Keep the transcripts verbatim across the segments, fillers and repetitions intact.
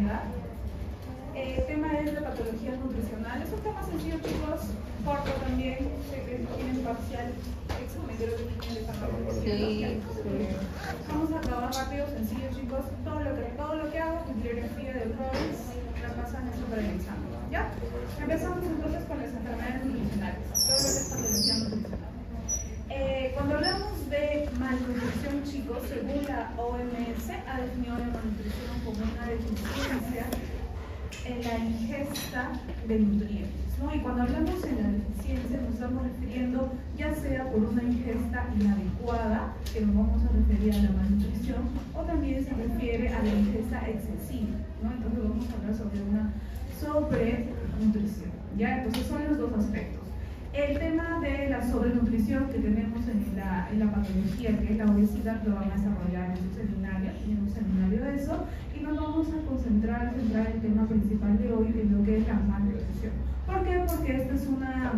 obesidad. El tema es de patologías nutricionales. Es un tema sencillo, chicos, corto también, sé que tienen parcial examen, creo que tienen examen. Sí, sí. Vamos a acabar rápido, sencillo, chicos. Todo lo que, todo lo que hago, bibliografía de Robbins, la pasan eso para el examen, ¿ya? Empezamos entonces con las enfermedades nutricionales, todo lo que es patología nutricional. Eh, cuando hablamos de malnutrición, chicos, según la O M S, ha definido la malnutrición como una deficiencia en la ingesta de nutrientes, ¿no? Y cuando hablamos en la deficiencia nos estamos refiriendo ya sea por una ingesta inadecuada, que nos vamos a referir a la malnutrición, o también se refiere a la ingesta excesiva, ¿no? Entonces vamos a hablar sobre una sobrenutrición, ¿ya? Entonces son los dos aspectos. El tema de la sobrenutrición que tenemos en la, en la patología, que es la obesidad, lo van a desarrollar en su seminario, en un seminario de eso, y nos vamos a concentrar, centrar el tema principal de hoy en lo que es la malnutrición. ¿Por qué? Porque esta es una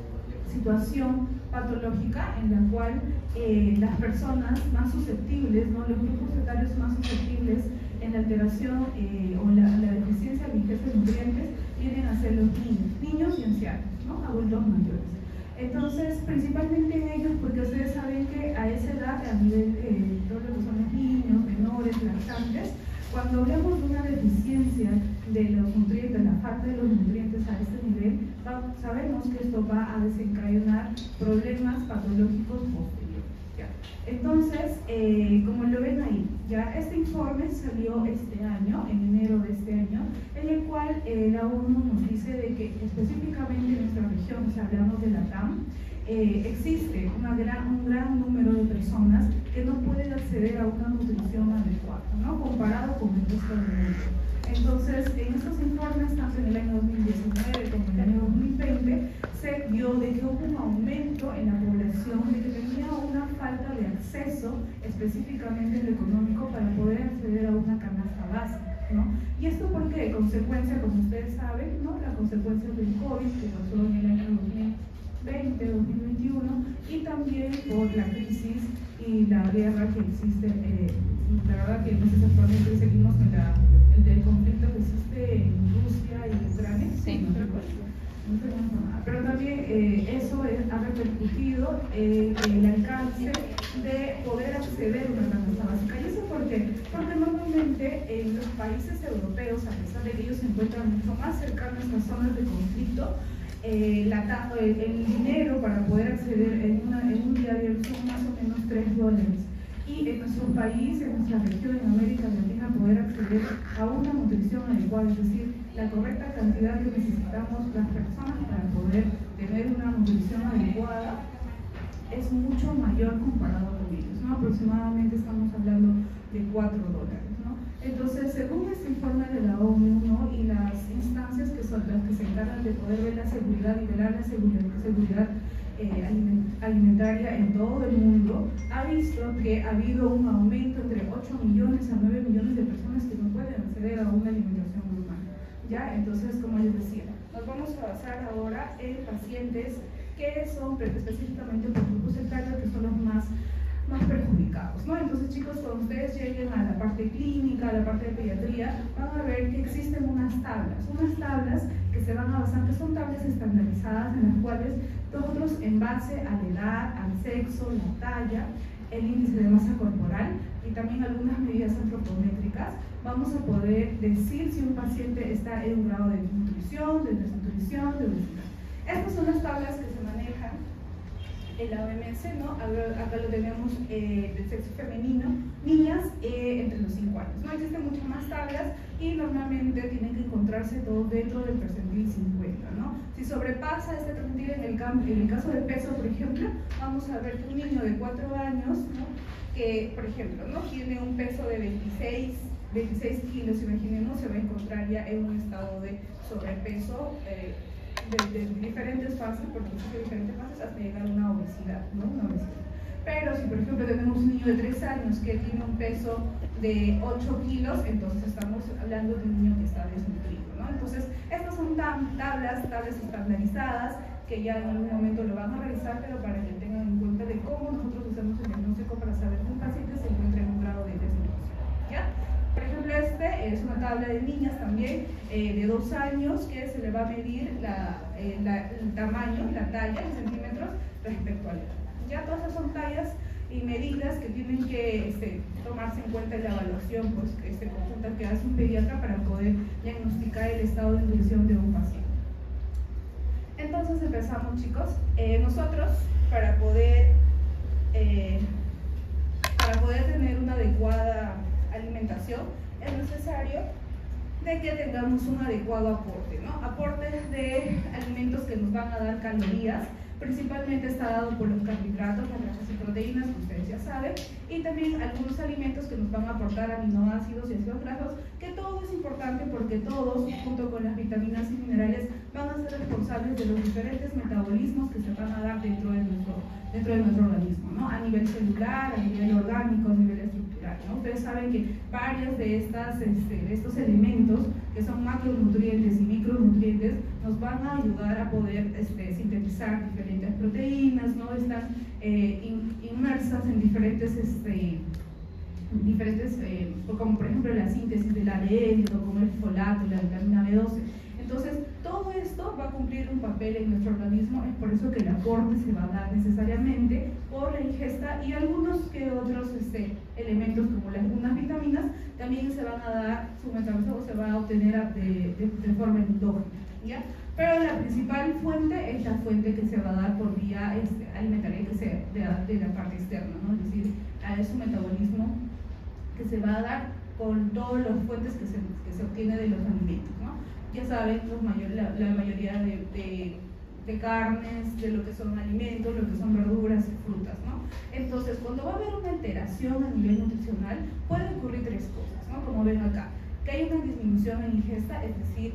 situación patológica en la cual eh, las personas más susceptibles, ¿no? Los grupos etarios más susceptibles en la alteración eh, o la, la deficiencia de ingesta de nutrientes vienen a ser los niños, niños y ancianos, ¿no? Adultos mayores. Entonces, principalmente ellos, porque ustedes saben que a esa edad, a nivel de eh, todo lo que son los niños, menores, lactantes, cuando hablamos de una deficiencia de los nutrientes, la falta de los nutrientes a este nivel, va, sabemos que esto va a desencadenar problemas patológicos posteriores. ¿Ya? Entonces, eh, como lo ven ahí, ya este informe salió este año, en enero de este año, en el cual eh, la ONU nos dice de que específicamente en nuestra región, si hablamos de la T A M, eh, existe una gran, un gran número de personas que no pueden acceder a una nutrición adecuada, ¿no? Comparado con el resto del mundo. Entonces, en estos informes, tanto en el año dos mil diecinueve como en el año dos mil veinte, se vio de que hubo un aumento en la población de que tenía una falta de acceso, específicamente en lo económico, para poder acceder a una canasta básica, ¿no? ¿Y esto por qué? Consecuencia, como ustedes saben, ¿no? La consecuencia del COVID que pasó en el año dos mil veinte, dos mil veintiuno, y también por la crisis y la guerra que existe. Eh, la verdad que no sé si actualmente seguimos en la, el del conflicto que existe en Rusia y Ucrania. Sí, no recuerdo. No sé cómo se llama. Pero también eh, eso es, ha repercutido en eh, el alcance de poder acceder a una canasta básica. ¿Y eso por qué? Porque normalmente en los países europeos, a pesar de que ellos se encuentran mucho más cercanos a las zonas de conflicto, Eh, la, el, el dinero para poder acceder en, una, en un diario son más o menos tres dólares. Y en nuestro país, en nuestra región, en América Latina, poder acceder a una nutrición adecuada, es decir, la correcta cantidad que necesitamos las personas para poder tener una nutrición adecuada, es mucho mayor comparado con ellos, ¿no? Aproximadamente estamos hablando de cuatro dólares, ¿no? Entonces, según este informe de la ONU, ¿no? Y las instancias que son las que se encargan de poder ver la seguridad y velar la seguridad, seguridad eh, alimentaria en todo el mundo, ha visto que ha habido un aumento entre ocho millones a nueve millones de personas que no pueden acceder a una alimentación normal, ¿ya? Entonces, como les decía, nos vamos a basar ahora en pacientes que son específicamente por grupos etarios que son los más, más perjudicados, ¿no? Entonces, chicos, cuando ustedes lleguen a la parte clínica, a la parte de pediatría, van a ver que existen unas tablas, unas tablas que se van a basar, que son tablas estandarizadas en las cuales nosotros, en base a la edad, al sexo, la talla, el índice de masa corporal y también algunas medidas antropométricas, vamos a poder decir si un paciente está en un grado de nutrición, de desnutrición, de obesidad. Estas son las tablas que se manejan en la O M S, ¿no? Acá lo tenemos eh, del sexo femenino, niñas eh, entre los cinco años, ¿no? Existen muchas más tablas y normalmente tienen que encontrarse todo dentro del percentil cincuenta, ¿no? Si sobrepasa este percentil en el, en el caso de peso, por ejemplo, vamos a ver que un niño de cuatro años, ¿no? Que, por ejemplo, ¿no? Tiene un peso de veintiséis kilos, imaginemos, se va a encontrar ya en un estado de sobrepeso, eh, De, de diferentes fases, porque existen diferentes fases hasta llegar a una obesidad, ¿no? Una obesidad. Pero si por ejemplo tenemos un niño de tres años que tiene un peso de ocho kilos, entonces estamos hablando de un niño que está desnutrido, ¿no? Entonces, estas son tablas, tablas estandarizadas, que ya en algún momento lo van a realizar, pero para que tengan en cuenta de cómo nosotros usamos el diagnóstico para saber que un paciente se encuentra en un grado de desnutrición, ¿ya? Por ejemplo, este es una tabla de niñas también eh, de dos años que se le va a medir la, eh, la, el tamaño, la talla en centímetros respecto a la edad. Ya todas esas son tallas y medidas que tienen que este, tomarse en cuenta en la evaluación pues, este, conjunta que hace un pediatra para poder diagnosticar el estado de nutrición de un paciente. Entonces empezamos, chicos. Eh, nosotros, para poder, eh, para poder tener una adecuada alimentación, es necesario de que tengamos un adecuado aporte, ¿no? Aportes de alimentos que nos van a dar calorías. Principalmente está dado por los carbohidratos, las grasas y proteínas, que ustedes ya saben, y también algunos alimentos que nos van a aportar aminoácidos y ácidos grasos, que todo es importante porque todos, junto con las vitaminas y minerales, van a ser responsables de los diferentes metabolismos que se van a dar dentro de nuestro, dentro de nuestro organismo, ¿no? A nivel celular, a nivel orgánico, a nivel estructural, ¿no? Ustedes saben que varios de, estas, este, de estos elementos, que son macronutrientes y micronutrientes, nos van a ayudar a poder este, sintetizar diferentes proteínas, ¿no? Están eh, in, inmersas en diferentes, este, diferentes eh, como por ejemplo la síntesis del A D N, como el folato, la vitamina B doce. Entonces, todo esto va a cumplir un papel en nuestro organismo, es por eso que el aporte se va a dar necesariamente por la ingesta y algunos que otros este, elementos como las, algunas vitaminas también se van a dar, su metabolismo se va a obtener de, de, de forma endógena, ¿ya? Pero la principal fuente es la fuente que se va a dar por vía este, alimentaria que se, de, de la parte externa, ¿no? Es decir, es un metabolismo que se va a dar con todas las fuentes que se, que se obtiene de los alimentos, ¿no? Ya saben, los mayor, la, la mayoría de, de, de carnes, de lo que son alimentos, lo que son verduras y frutas, ¿no? Entonces, cuando va a haber una alteración a nivel nutricional, pueden ocurrir tres cosas, ¿no? Como ven acá, que hay una disminución en ingesta, es decir,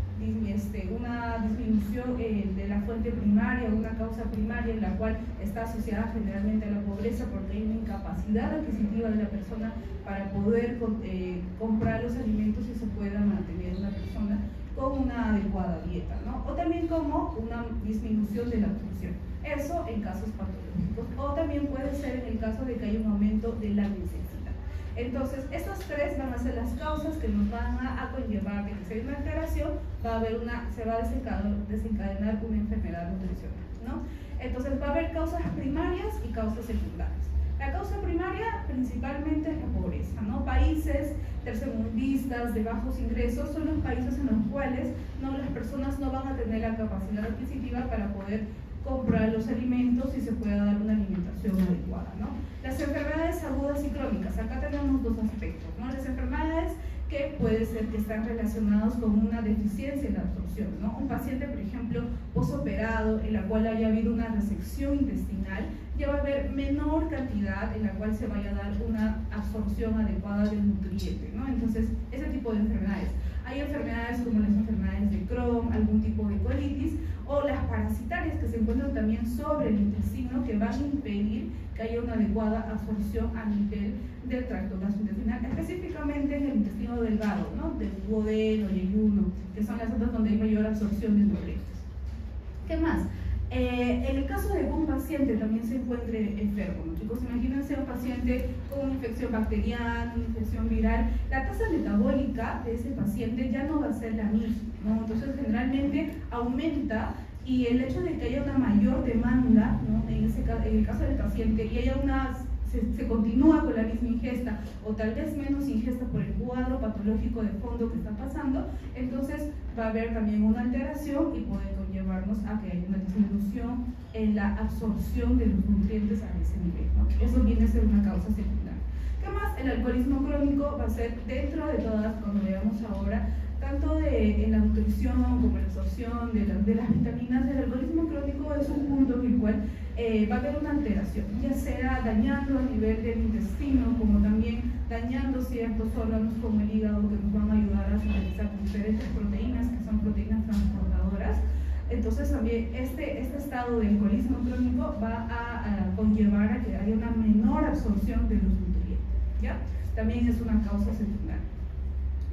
Este, una disminución eh, de la fuente primaria, una causa primaria en la cual está asociada generalmente a la pobreza porque hay una incapacidad adquisitiva de la persona para poder eh, comprar los alimentos y se pueda mantener una persona con una adecuada dieta, ¿no? O también como una disminución de la absorción, eso en casos patológicos, o también puede ser en el caso de que haya un aumento de la necesidad. Entonces, estas tres van a ser las causas que nos van a, a conllevar de que si hay una alteración, va a haber una, se va a desencadenar, desencadenar una enfermedad nutricional, ¿no? Entonces, va a haber causas primarias y causas secundarias. La causa primaria principalmente es la pobreza, ¿no? Países tercermundistas de bajos ingresos son los países en los cuales no, las personas no van a tener la capacidad adquisitiva para poder comprar los alimentos y se pueda dar una alimentación adecuada, ¿no? Las enfermedades agudas y crónicas, acá tenemos dos aspectos, ¿no? Las enfermedades que puede ser que están relacionados con una deficiencia en la absorción, ¿no? Un paciente, por ejemplo, posoperado, en la cual haya habido una resección intestinal, ya va a haber menor cantidad en la cual se vaya a dar una absorción adecuada del nutriente, ¿no? Entonces, ese tipo de enfermedades. Hay enfermedades como las enfermedades de Crohn, algún tipo de colitis, o las parasitarias que se encuentran también sobre el intestino, que van a impedir que haya una adecuada absorción a nivel del tracto gastrointestinal, específicamente en el intestino delgado, ¿no? Del duodeno y yeyuno, que son las zonas donde hay mayor absorción de nutrientes. ¿Qué más? Eh, en el caso de que un paciente también se encuentre enfermo, ¿no? Chicos, imagínense un paciente con una infección bacteriana, una infección viral, la tasa metabólica de ese paciente ya no va a ser la misma, ¿no? Entonces generalmente aumenta, y el hecho de que haya una mayor demanda, ¿no? en, ese, en el caso del paciente y haya una, se, se continúa con la misma ingesta o tal vez menos ingesta por el cuadro patológico de fondo que está pasando, entonces va a haber también una alteración y puede conllevarnos a que haya una disminución en la absorción de los nutrientes a ese nivel, ¿no? Eso viene a ser una causa secundaria. ¿Qué más? El alcoholismo crónico va a ser dentro de todas, cuando veamos ahora, tanto de, en la nutrición como en la absorción de, la, de las vitaminas. El alcoholismo crónico es un punto en el cual eh, va a haber una alteración, ya sea dañando a nivel del intestino, como también dañando ciertos órganos como el hígado, que nos van a ayudar a sintetizar diferentes proteínas, que son proteínas transportadoras. Entonces también este, este estado de alcoholismo crónico va a, a conllevar a que haya una menor absorción de los nutrientes, ¿ya? También es una causa secundaria.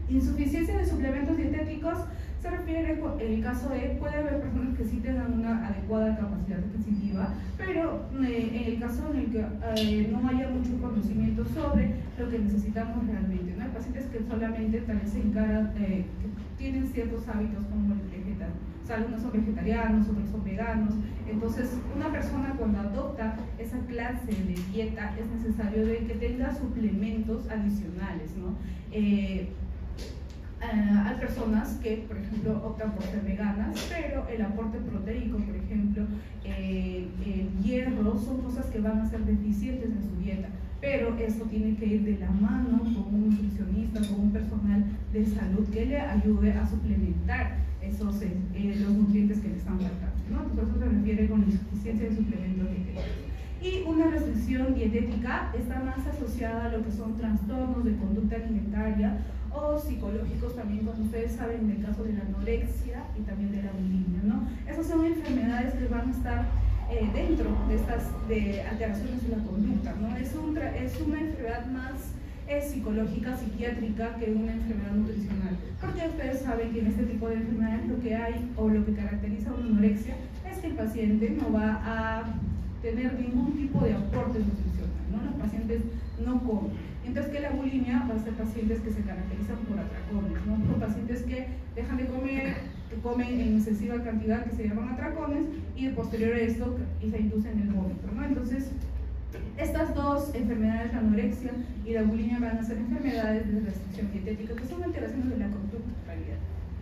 Insuficiencia de suplementos dietéticos se refiere en el caso de, puede haber personas que sí tengan una adecuada capacidad adquisitiva, pero eh, en el caso en el que eh, no haya mucho conocimiento sobre lo que necesitamos realmente, ¿no? Hay pacientes que solamente tal vez se encaran, eh, que tienen ciertos hábitos como el vegetal, o sea, algunos son vegetarianos, otros son veganos. Entonces, una persona cuando adopta esa clase de dieta es necesario de que tenga suplementos adicionales, ¿no? Eh, Uh, hay personas que, por ejemplo, optan por ser veganas, pero el aporte proteico, por ejemplo, eh, el hierro, son cosas que van a ser deficientes en su dieta, pero esto tiene que ir de la mano con un nutricionista, con un personal de salud que le ayude a suplementar esos, eh, los nutrientes que le están faltando, ¿no? Por eso se refiere con insuficiencia de suplementos dietéticos. Y una restricción dietética está más asociada a lo que son trastornos de conducta alimentaria o psicológicos también, como ustedes saben, en el caso de la anorexia y también de la bulimia, ¿no? Esas son enfermedades que van a estar eh, dentro de estas de alteraciones de la conducta, ¿no? Es, un es una enfermedad más eh, psicológica, psiquiátrica que una enfermedad nutricional, porque ustedes saben que en este tipo de enfermedades lo que hay o lo que caracteriza a una anorexia es que el paciente no va a tener ningún tipo de aporte nutricional, ¿no? Los pacientes no comen. Mientras que la bulimia va a ser pacientes que se caracterizan por atracones, ¿no? Por pacientes que dejan de comer, que comen en excesiva cantidad, que se llaman atracones, y posterior a esto y se inducen el vómito, ¿no? Entonces, estas dos enfermedades, la anorexia y la bulimia, van a ser enfermedades de restricción dietética, que son alteraciones de la conducta en realidad.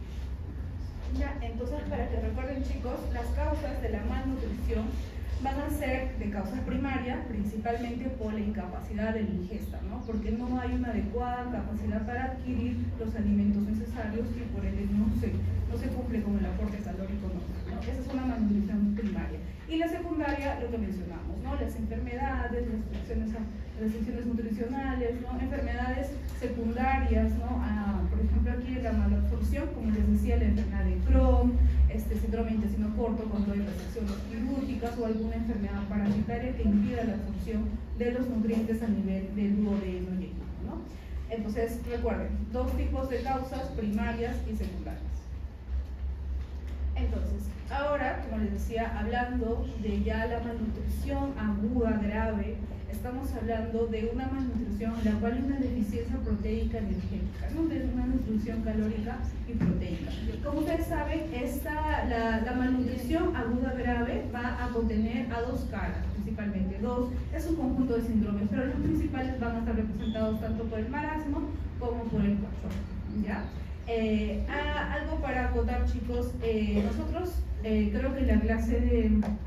Ya, entonces, para que recuerden, chicos, las causas de la malnutrición van a ser de causas primarias, principalmente por la incapacidad de la ingesta, ¿no? Porque no hay una adecuada capacidad para adquirir los alimentos necesarios y por ende no se, no se cumple con el aporte calórico normal, ¿no? Esa es una malnutrición primaria. Y la secundaria, lo que mencionamos, ¿no? Las enfermedades, restricciones, restricciones nutricionales, ¿no? Enfermedades secundarias, ¿no? Ah, por ejemplo, aquí la malabsorción, como les decía, la enfermedad de Crohn, este síndrome de intestino corto cuando hay resecciones quirúrgicas o alguna enfermedad parasitaria que impida la absorción de los nutrientes a nivel del duodeno y hígado, ¿no? Entonces, recuerden, dos tipos de causas, primarias y secundarias. Entonces, ahora, como les decía, hablando de ya la malnutrición aguda, grave, estamos hablando de una malnutrición en la cual hay una deficiencia proteica energética, ¿no? De una nutrición calórica y proteica. Como ustedes saben, esta, la, la malnutrición aguda grave va a contener a dos caras, principalmente dos. Es un conjunto de síndromes, pero los principales van a estar representados tanto por el marasmo como por el kwashiorkor, ¿ya? Eh, ah, algo para acotar, chicos, eh, nosotros eh, creo que en la clase de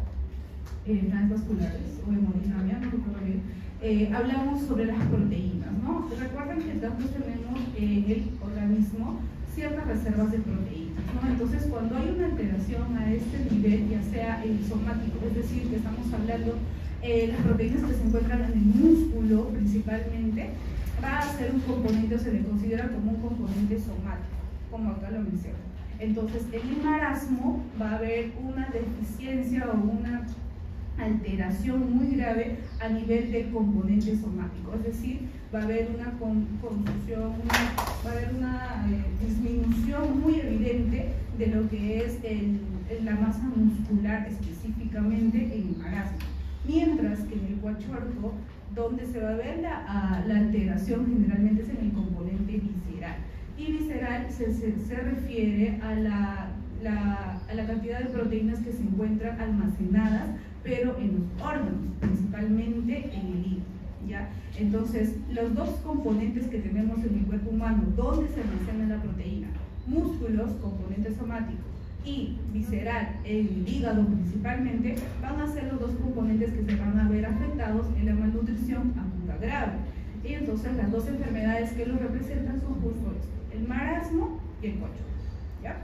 eh, transvasculares o hemodinamia, no recuerdo bien, eh, hablamos sobre las proteínas, ¿no? Recuerden que nosotros tenemos en el organismo ciertas reservas de proteínas, ¿no? Entonces, cuando hay una alteración a este nivel, ya sea el somático, es decir, que estamos hablando eh, las proteínas que se encuentran en el músculo principalmente, va a ser un componente, o se le considera como un componente somático, como acá lo menciono. Entonces, en el marasmo va a haber una deficiencia o una alteración muy grave a nivel del componente somático, es decir, va a haber una confusión, va a haber una eh, disminución muy evidente de lo que es el, la masa muscular específicamente en el marasmo. Mientras que en el kwashiorkor, donde se va a ver la, a, la alteración generalmente es en el componente visceral. Y visceral se, se, se refiere a la, la, a la cantidad de proteínas que se encuentran almacenadas, pero en los órganos, principalmente en el hígado, ¿ya? Entonces, los dos componentes que tenemos en el cuerpo humano, donde se almacena la proteína, músculos, componente somático, y visceral, el hígado principalmente, van a ser los dos componentes que se van a ver afectados en la malnutrición aguda grave. Y entonces las dos enfermedades que los representan son justo esto, el marasmo y el kwashiorkor, ¿ya?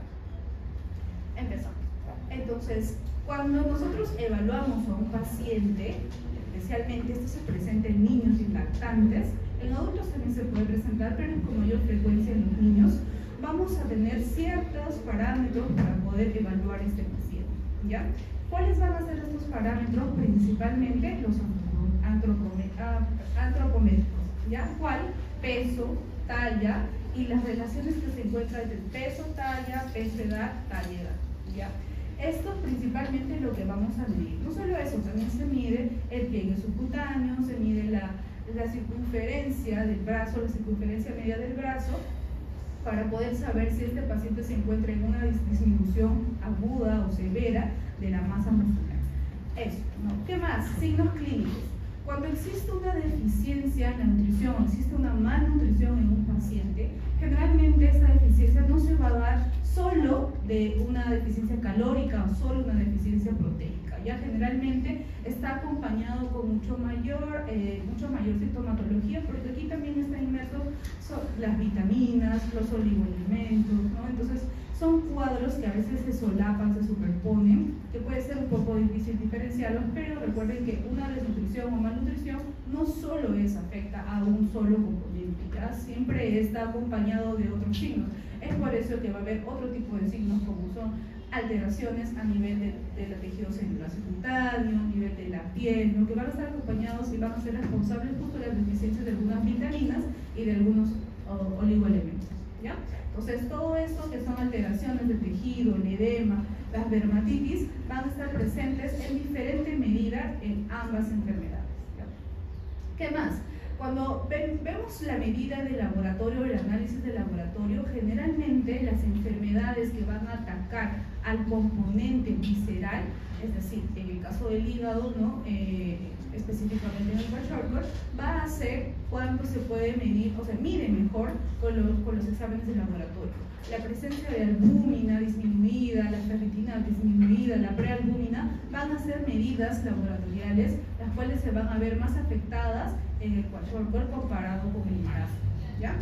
Empezamos. Entonces, cuando nosotros evaluamos a un paciente, especialmente esto se presenta en niños y lactantes, en adultos también se puede presentar, pero con mayor frecuencia en los niños, vamos a tener ciertos parámetros para poder evaluar este paciente, ¿ya? ¿Cuáles van a ser estos parámetros? Principalmente los antropométricos, ¿ya? ¿Cuál? Peso, talla y las relaciones que se encuentran entre peso, talla, peso, edad, talla, edad, ¿ya? Esto principalmente es lo que vamos a medir. No solo eso, también se mide el pliegue subcutáneo, se mide la, la circunferencia del brazo, la circunferencia media del brazo, para poder saber si este paciente se encuentra en una disminución aguda o severa de la masa muscular. Eso, ¿no? ¿Qué más? Signos clínicos. Cuando existe una deficiencia en la nutrición, existe una malnutrición en un paciente, generalmente esta deficiencia no se va a dar solo de una deficiencia calórica o solo una deficiencia proteica. Ya generalmente está acompañado con mucho mayor, eh, mucho mayor sintomatología, porque aquí también están inmersos las vitaminas, los oligoelementos, ¿no? Entonces son cuadros que a veces se solapan, se superponen, que puede ser un poco difícil diferenciarlos, pero recuerden que una desnutrición o malnutrición no solo es afecta a un solo componente, ¿ya? Siempre está acompañado de otros signos. Es por eso que va a haber otro tipo de signos como son alteraciones a nivel de, de la tejido celular subcutáneo, a nivel de la piel, ¿no? Que van a estar acompañados y van a ser responsables justo de las deficiencias de algunas vitaminas y de algunos o, oligoelementos, ¿ya? Entonces todo esto que son alteraciones del tejido, el edema, las dermatitis, van a estar presentes en diferente medida en ambas enfermedades, ¿ya? ¿Qué más? Cuando ven, vemos la medida de laboratorio, el análisis de laboratorio, generalmente las enfermedades que van a atacar al componente visceral, es decir, en el caso del hígado, ¿no? Eh, específicamente en el kwashiorkor, va a ser cuando se puede medir, o sea, mide mejor con los, con los exámenes de laboratorio. La presencia de albúmina disminuida, la ferritina disminuida, la prealbúmina, van a ser medidas laboratoriales, las cuales se van a ver más afectadas en el kwashiorkor comparado con el marasmo, ¿ya?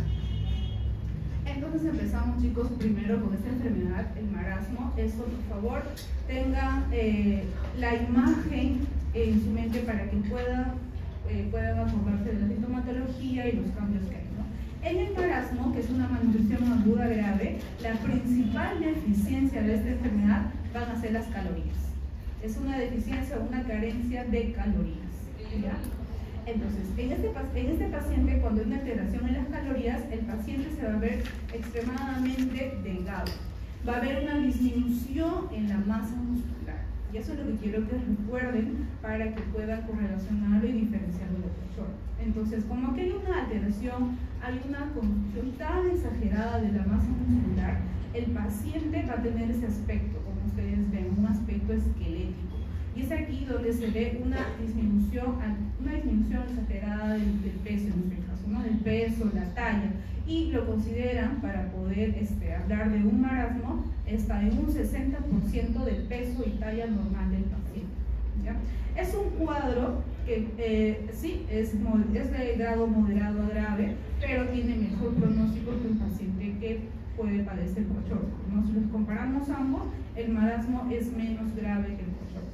Entonces empezamos, chicos, primero con esta enfermedad, el marasmo. Esto, por favor, tengan eh, la imagen en su mente para que puedan, eh, puedan acordarse de la sintomatología y los cambios que hay, ¿no? En el marasmo, que es una malnutrición aguda grave, la principal deficiencia de esta enfermedad van a ser las calorías. Es una deficiencia o una carencia de calorías, ¿ya? Entonces, en este, en este paciente, cuando hay una alteración en las calorías, el paciente se va a ver extremadamente delgado. Va a haber una disminución en la masa muscular. Y eso es lo que quiero que recuerden para que puedan correlacionarlo y diferenciarlo de kwashiorkor. Entonces, como que hay una alteración, hay una construcción tan exagerada de la masa muscular, el paciente va a tener ese aspecto, como ustedes ven, un aspecto esquelético. Y es aquí donde se ve una disminución, una disminución exagerada del, del peso, en este caso, ¿no? Del peso, la talla, y lo consideran, para poder este, hablar de un marasmo, está en un sesenta por ciento del peso y talla normal del paciente, ¿ya? Es un cuadro que eh, sí, es, es de grado moderado a grave, pero tiene mejor pronóstico que un paciente que puede padecer kwashiorkor, ¿no? Si los comparamos ambos, el marasmo es menos grave que el kwashiorkor.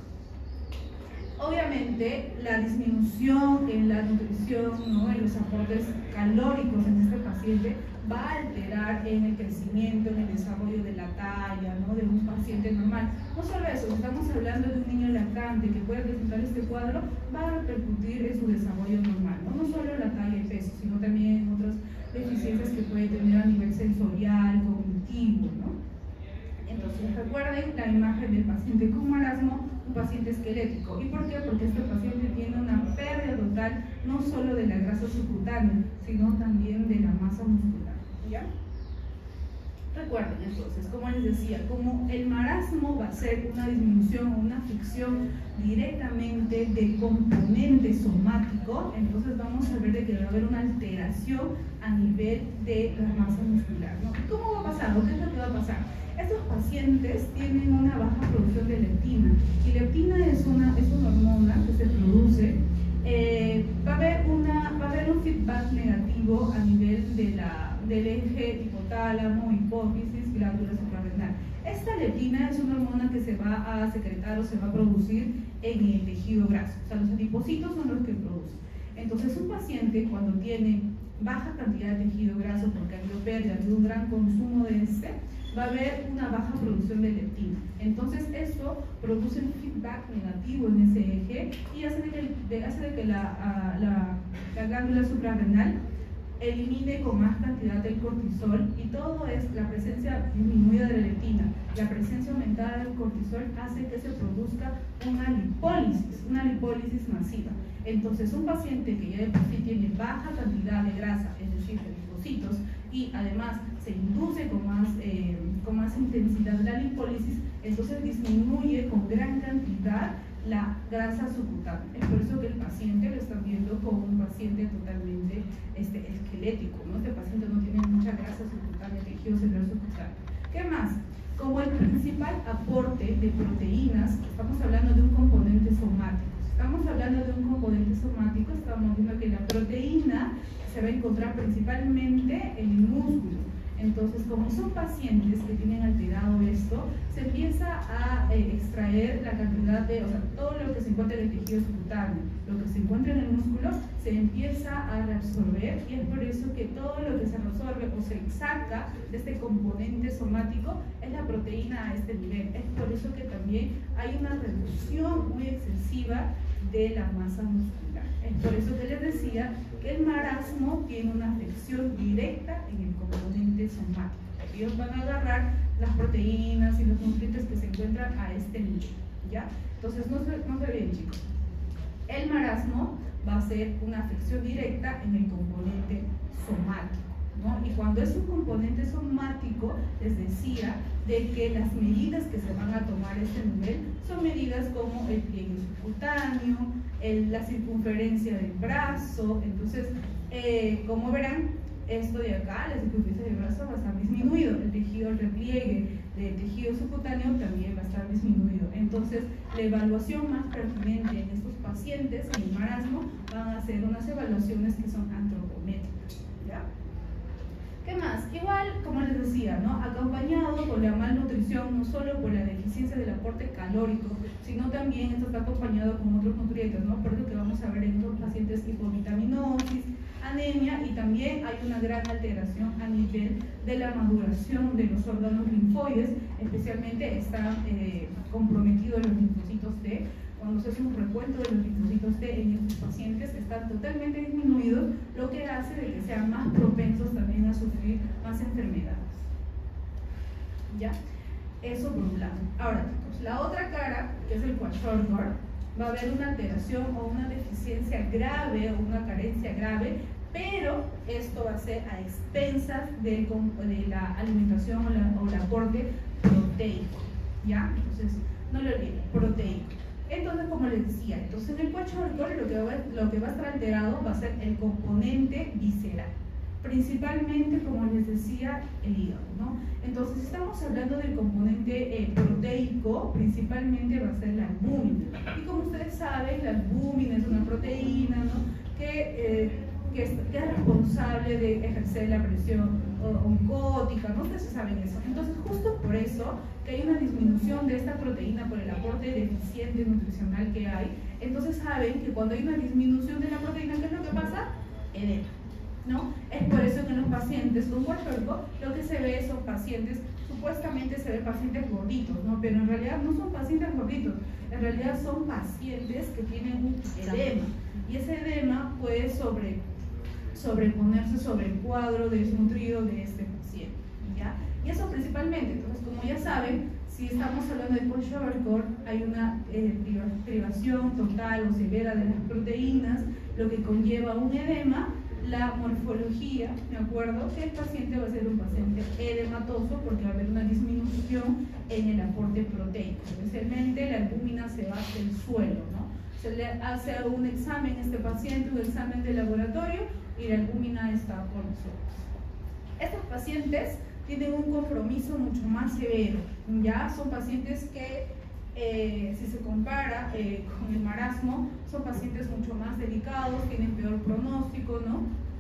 Obviamente, la disminución en la nutrición, ¿no? En los aportes calóricos en este paciente va a alterar en el crecimiento, en el desarrollo de la talla, ¿no? De un paciente normal. No solo eso, estamos hablando de un niño lactante que puede presentar este cuadro, va a repercutir en su desarrollo normal, ¿no? No solo la talla y peso, sino también en otras deficiencias que puede tener a nivel sensorial, cognitivo, ¿no? Entonces, recuerden la imagen del paciente con marasmo, un paciente esquelético. ¿Y por qué? Porque este paciente tiene una pérdida total no solo de la grasa subcutánea, sino también de la masa muscular, ¿ya? Recuerden entonces, como les decía, como el marasmo va a ser una disminución o una afección directamente de componente somático, entonces vamos a ver de que va a haber una alteración a nivel de la masa muscular, ¿no? ¿Cómo va a pasar? ¿O qué es lo que va a pasar? Estos pacientes tienen una baja producción de leptina, y leptina es una, es una hormona que se produce, eh, va, a haber una, va a haber un feedback negativo a nivel de la, del eje hipotálamo, hipófisis, glándula suprarrenal. Esta leptina es una hormona que se va a secretar o se va a producir en el tejido graso, o sea, los adipocitos son los que producen. Entonces, un paciente cuando tiene baja cantidad de tejido graso porque ha habido pérdida, ha habido un gran consumo de este, va a haber una baja producción de leptina. Entonces esto produce un feedback negativo en ese eje y hace de que, de, hace de que la, a, la, la glándula suprarrenal elimine con más cantidad el cortisol, y todo es la presencia disminuida de la leptina, la presencia aumentada del cortisol hace que se produzca una lipólisis, una lipólisis masiva. Entonces un paciente que ya de por sí tiene baja cantidad de grasa, es decir, de linfocitos, y además se induce con más, eh, con más intensidad la lipólisis, entonces disminuye con gran cantidad la grasa subcutánea. Es por eso que el paciente lo están viendo como un paciente totalmente este, esquelético, ¿no? Este paciente no tiene mucha grasa subcutánea, tejido celular subcutáneo. ¿Qué más? Como el principal aporte de proteínas, estamos hablando de un componente somático. Estamos hablando de un componente somático, estamos viendo que la proteína se va a encontrar principalmente en el músculo. Entonces, como son pacientes que tienen alterado esto, se empieza a eh, extraer la cantidad de, o sea, todo lo que se encuentra en el tejido subcutáneo, lo que se encuentra en el músculo, se empieza a reabsorber, y es por eso que todo lo que se reabsorbe o se saca de este componente somático es la proteína a este nivel. Es por eso que también hay una reducción muy excesiva de la masa muscular. Es por eso que les decía que el marasmo tiene una afección directa en el componente somático. Ellos van a agarrar las proteínas y los nutrientes que se encuentran a este nivel, ¿ya? Entonces no se, no se olviden, chicos, el marasmo va a ser una afección directa en el componente somático, ¿no? Y cuando es un componente somático, les decía de que las medidas que se van a tomar a este nivel son medidas como el pliegue subcutáneo, el, la circunferencia del brazo. Entonces, eh, como verán, esto de acá, la circunferencia del brazo va a estar disminuido, el tejido, el repliegue del tejido subcutáneo también va a estar disminuido. Entonces, la evaluación más pertinente en estos pacientes en el marasmo van a ser unas evaluaciones que son antropométricas, ¿ya? ¿Qué más? Igual, como les decía, ¿no? Acompañado con la malnutrición, no solo por la deficiencia del aporte calórico, sino también esto está acompañado con otros nutrientes, ¿no? Por eso que vamos a ver en estos pacientes hipovitaminosis, anemia, y también hay una gran alteración a nivel de la maduración de los órganos linfoides, especialmente están eh, comprometidos los linfocitos T. Cuando se hace un recuento de los linfocitos T en estos pacientes, están totalmente disminuidos, lo que hace de que sean más propensos también a sufrir más enfermedades. ¿Ya? Eso por un lado. Ahora, chicos, la otra cara, que es el kwashiorkor, va a haber una alteración o una deficiencia grave o una carencia grave, pero esto va a ser a expensas de, de la alimentación o, la, o el aporte proteico, ¿ya? Entonces, no lo olviden, proteico. Entonces, como les decía, entonces en el kwashiorkor lo que, va, lo que va a estar alterado va a ser el componente visceral, principalmente, como les decía, el hígado, ¿no? Entonces, si estamos hablando del componente eh, proteico, principalmente va a ser la albúmina. Y como ustedes saben, la albúmina es una proteína, ¿no? que, eh, que, es, que es responsable de ejercer la presión oncótica, ¿no? Ustedes saben eso. Entonces, justo por eso que hay una disminución de esta proteína por el aporte deficiente nutricional que hay, entonces saben que cuando hay una disminución de la proteína, ¿qué es lo que pasa? Edema, ¿no? Es por eso que en los pacientes con kwashiorkor lo que se ve son pacientes, supuestamente se ven pacientes gorditos, ¿no? Pero en realidad no son pacientes gorditos, en realidad son pacientes que tienen un edema, y ese edema puede sobre, sobreponerse sobre el cuadro desnutrido de este paciente, ¿ya? Y eso principalmente. Entonces, como ya saben, si estamos hablando de kwashiorkor, hay una eh, privación total o severa de las proteínas, lo que conlleva un edema. La morfología, ¿de acuerdo? Que el paciente va a ser un paciente edematoso porque va a haber una disminución en el aporte proteico, especialmente la albúmina se va hacia el suelo, ¿no? Se le hace un examen a este paciente, un examen de laboratorio, y la albúmina está por los suelos. Estos pacientes tienen un compromiso mucho más severo, ya son pacientes que Eh, si se compara eh, con el marasmo, son pacientes mucho más delicados, tienen peor pronóstico, ¿no?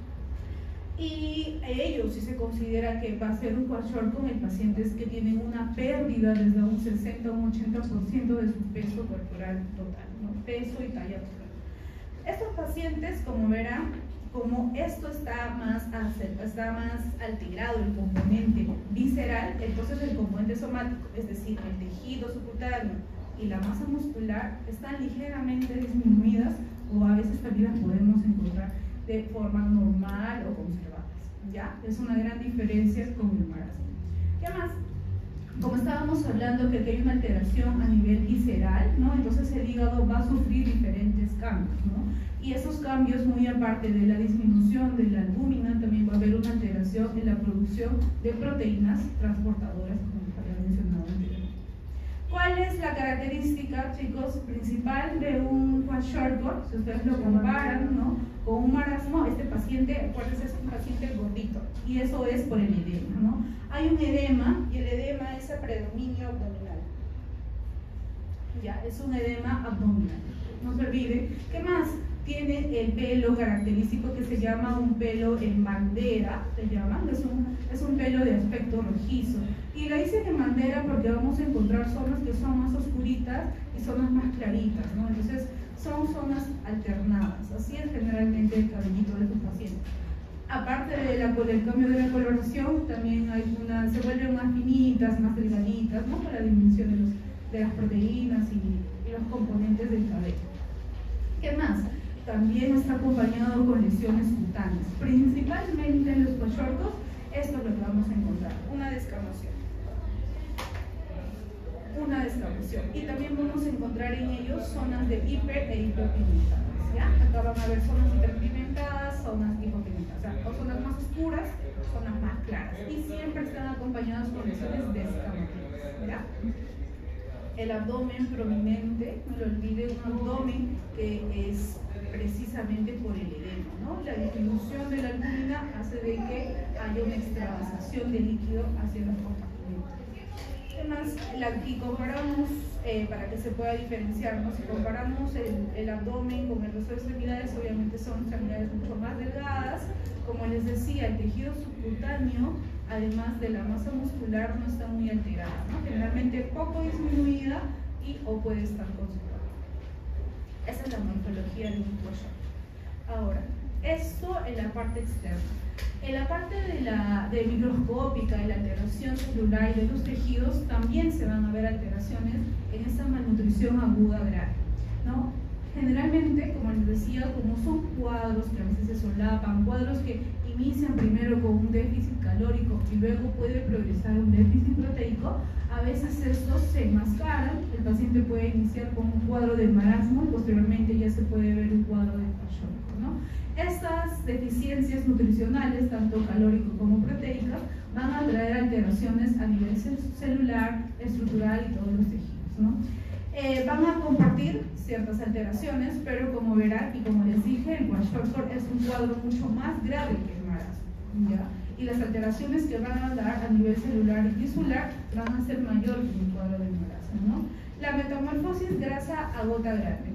Y ellos, si se considera que va a ser un kwashiorkor con el pacientes que tienen una pérdida desde un sesenta a un ochenta por ciento de su peso corporal total, ¿no? Peso y talla total. Estos pacientes, como verán, como esto está más, está más alterado, el componente visceral, entonces el componente somático, es decir, el tejido subcutáneo y la masa muscular, están ligeramente disminuidas, o a veces también las podemos encontrar de forma normal o conservadas, ¿ya? Es una gran diferencia con el marasmo. ¿Qué más? Como estábamos hablando que aquí hay una alteración a nivel visceral, ¿no? Entonces el hígado va a sufrir diferentes cambios, ¿no? Y esos cambios, muy aparte de la disminución de la albúmina, también va a haber una alteración en la producción de proteínas transportadoras, como había mencionado anteriormente. ¿Cuál es la característica, chicos, principal de un kwashiorkor? Si ustedes lo comparan, ¿no?, con un marasmo, este paciente, acuérdense, es un paciente gordito, y eso es por el edema, ¿no? Hay un edema, y el edema es a predominio abdominal. Ya, es un edema abdominal. No se olviden. ¿Qué más? Tiene el pelo característico que se llama un pelo en bandera, se llaman, es un, es un pelo de aspecto rojizo. Y lo hice en bandera porque vamos a encontrar zonas que son más oscuritas y zonas más claritas, ¿no? Entonces son zonas alternadas, así es generalmente el cabellito de tus pacientes. Aparte de la, del cambio de la coloración, también hay una, se vuelven más finitas, más delgaditas, ¿no?, por la disminución de, los, de las proteínas y, y los componentes del cabello. ¿Qué más? También está acompañado con lesiones cutáneas, principalmente en los kwashiorkors. Esto es lo que vamos a encontrar, una descamación. Una descamación. Y también vamos a encontrar en ellos zonas de hiper e hiperpigmentadas, ¿ya? Acá van a haber zonas hiperpigmentadas, zonas hipopigmentadas, o sea, o zonas más oscuras, zonas más claras. Y siempre están acompañados con lesiones descamatorias, ¿ya? El abdomen prominente, no lo olvide, un abdomen que es precisamente por el edema, ¿no? La disminución de la albúmina hace de que haya una extravasación de líquido hacia los compartimentos. Además, la, y comparamos, eh, para que se pueda diferenciar, ¿no?, si comparamos el, el abdomen con el resto de extremidades, obviamente son extremidades mucho más delgadas. Como les decía, el tejido subcutáneo, además de la masa muscular, no está muy alterada, ¿no? Generalmente poco disminuida y o puede estar conservada. Esa es la morfología de un kwashiorkor. Ahora, esto en la parte externa. En la parte de la de microscópica, de la alteración celular y de los tejidos, también se van a ver alteraciones en esta malnutrición aguda grave, ¿no? Generalmente, como les decía, como son cuadros que a veces se solapan, cuadros que inician primero con un déficit calórico y luego puede progresar un déficit proteico, a veces estos se enmascaran. El paciente puede iniciar con un cuadro de marasmo y posteriormente ya se puede ver un cuadro de kwashiorkor, ¿no? Estas deficiencias nutricionales, tanto calórico como proteicas, van a traer alteraciones a nivel celular, estructural y todos los tejidos, ¿no? Eh, van a compartir ciertas alteraciones, pero como verán y como les dije, el kwashiorkor es un cuadro mucho más grave que el marasmo, ¿ya? Y las alteraciones que van a dar a nivel celular y tisular van a ser mayor que el cuadro del marasmo, ¿no? La metamorfosis grasa a gota grande.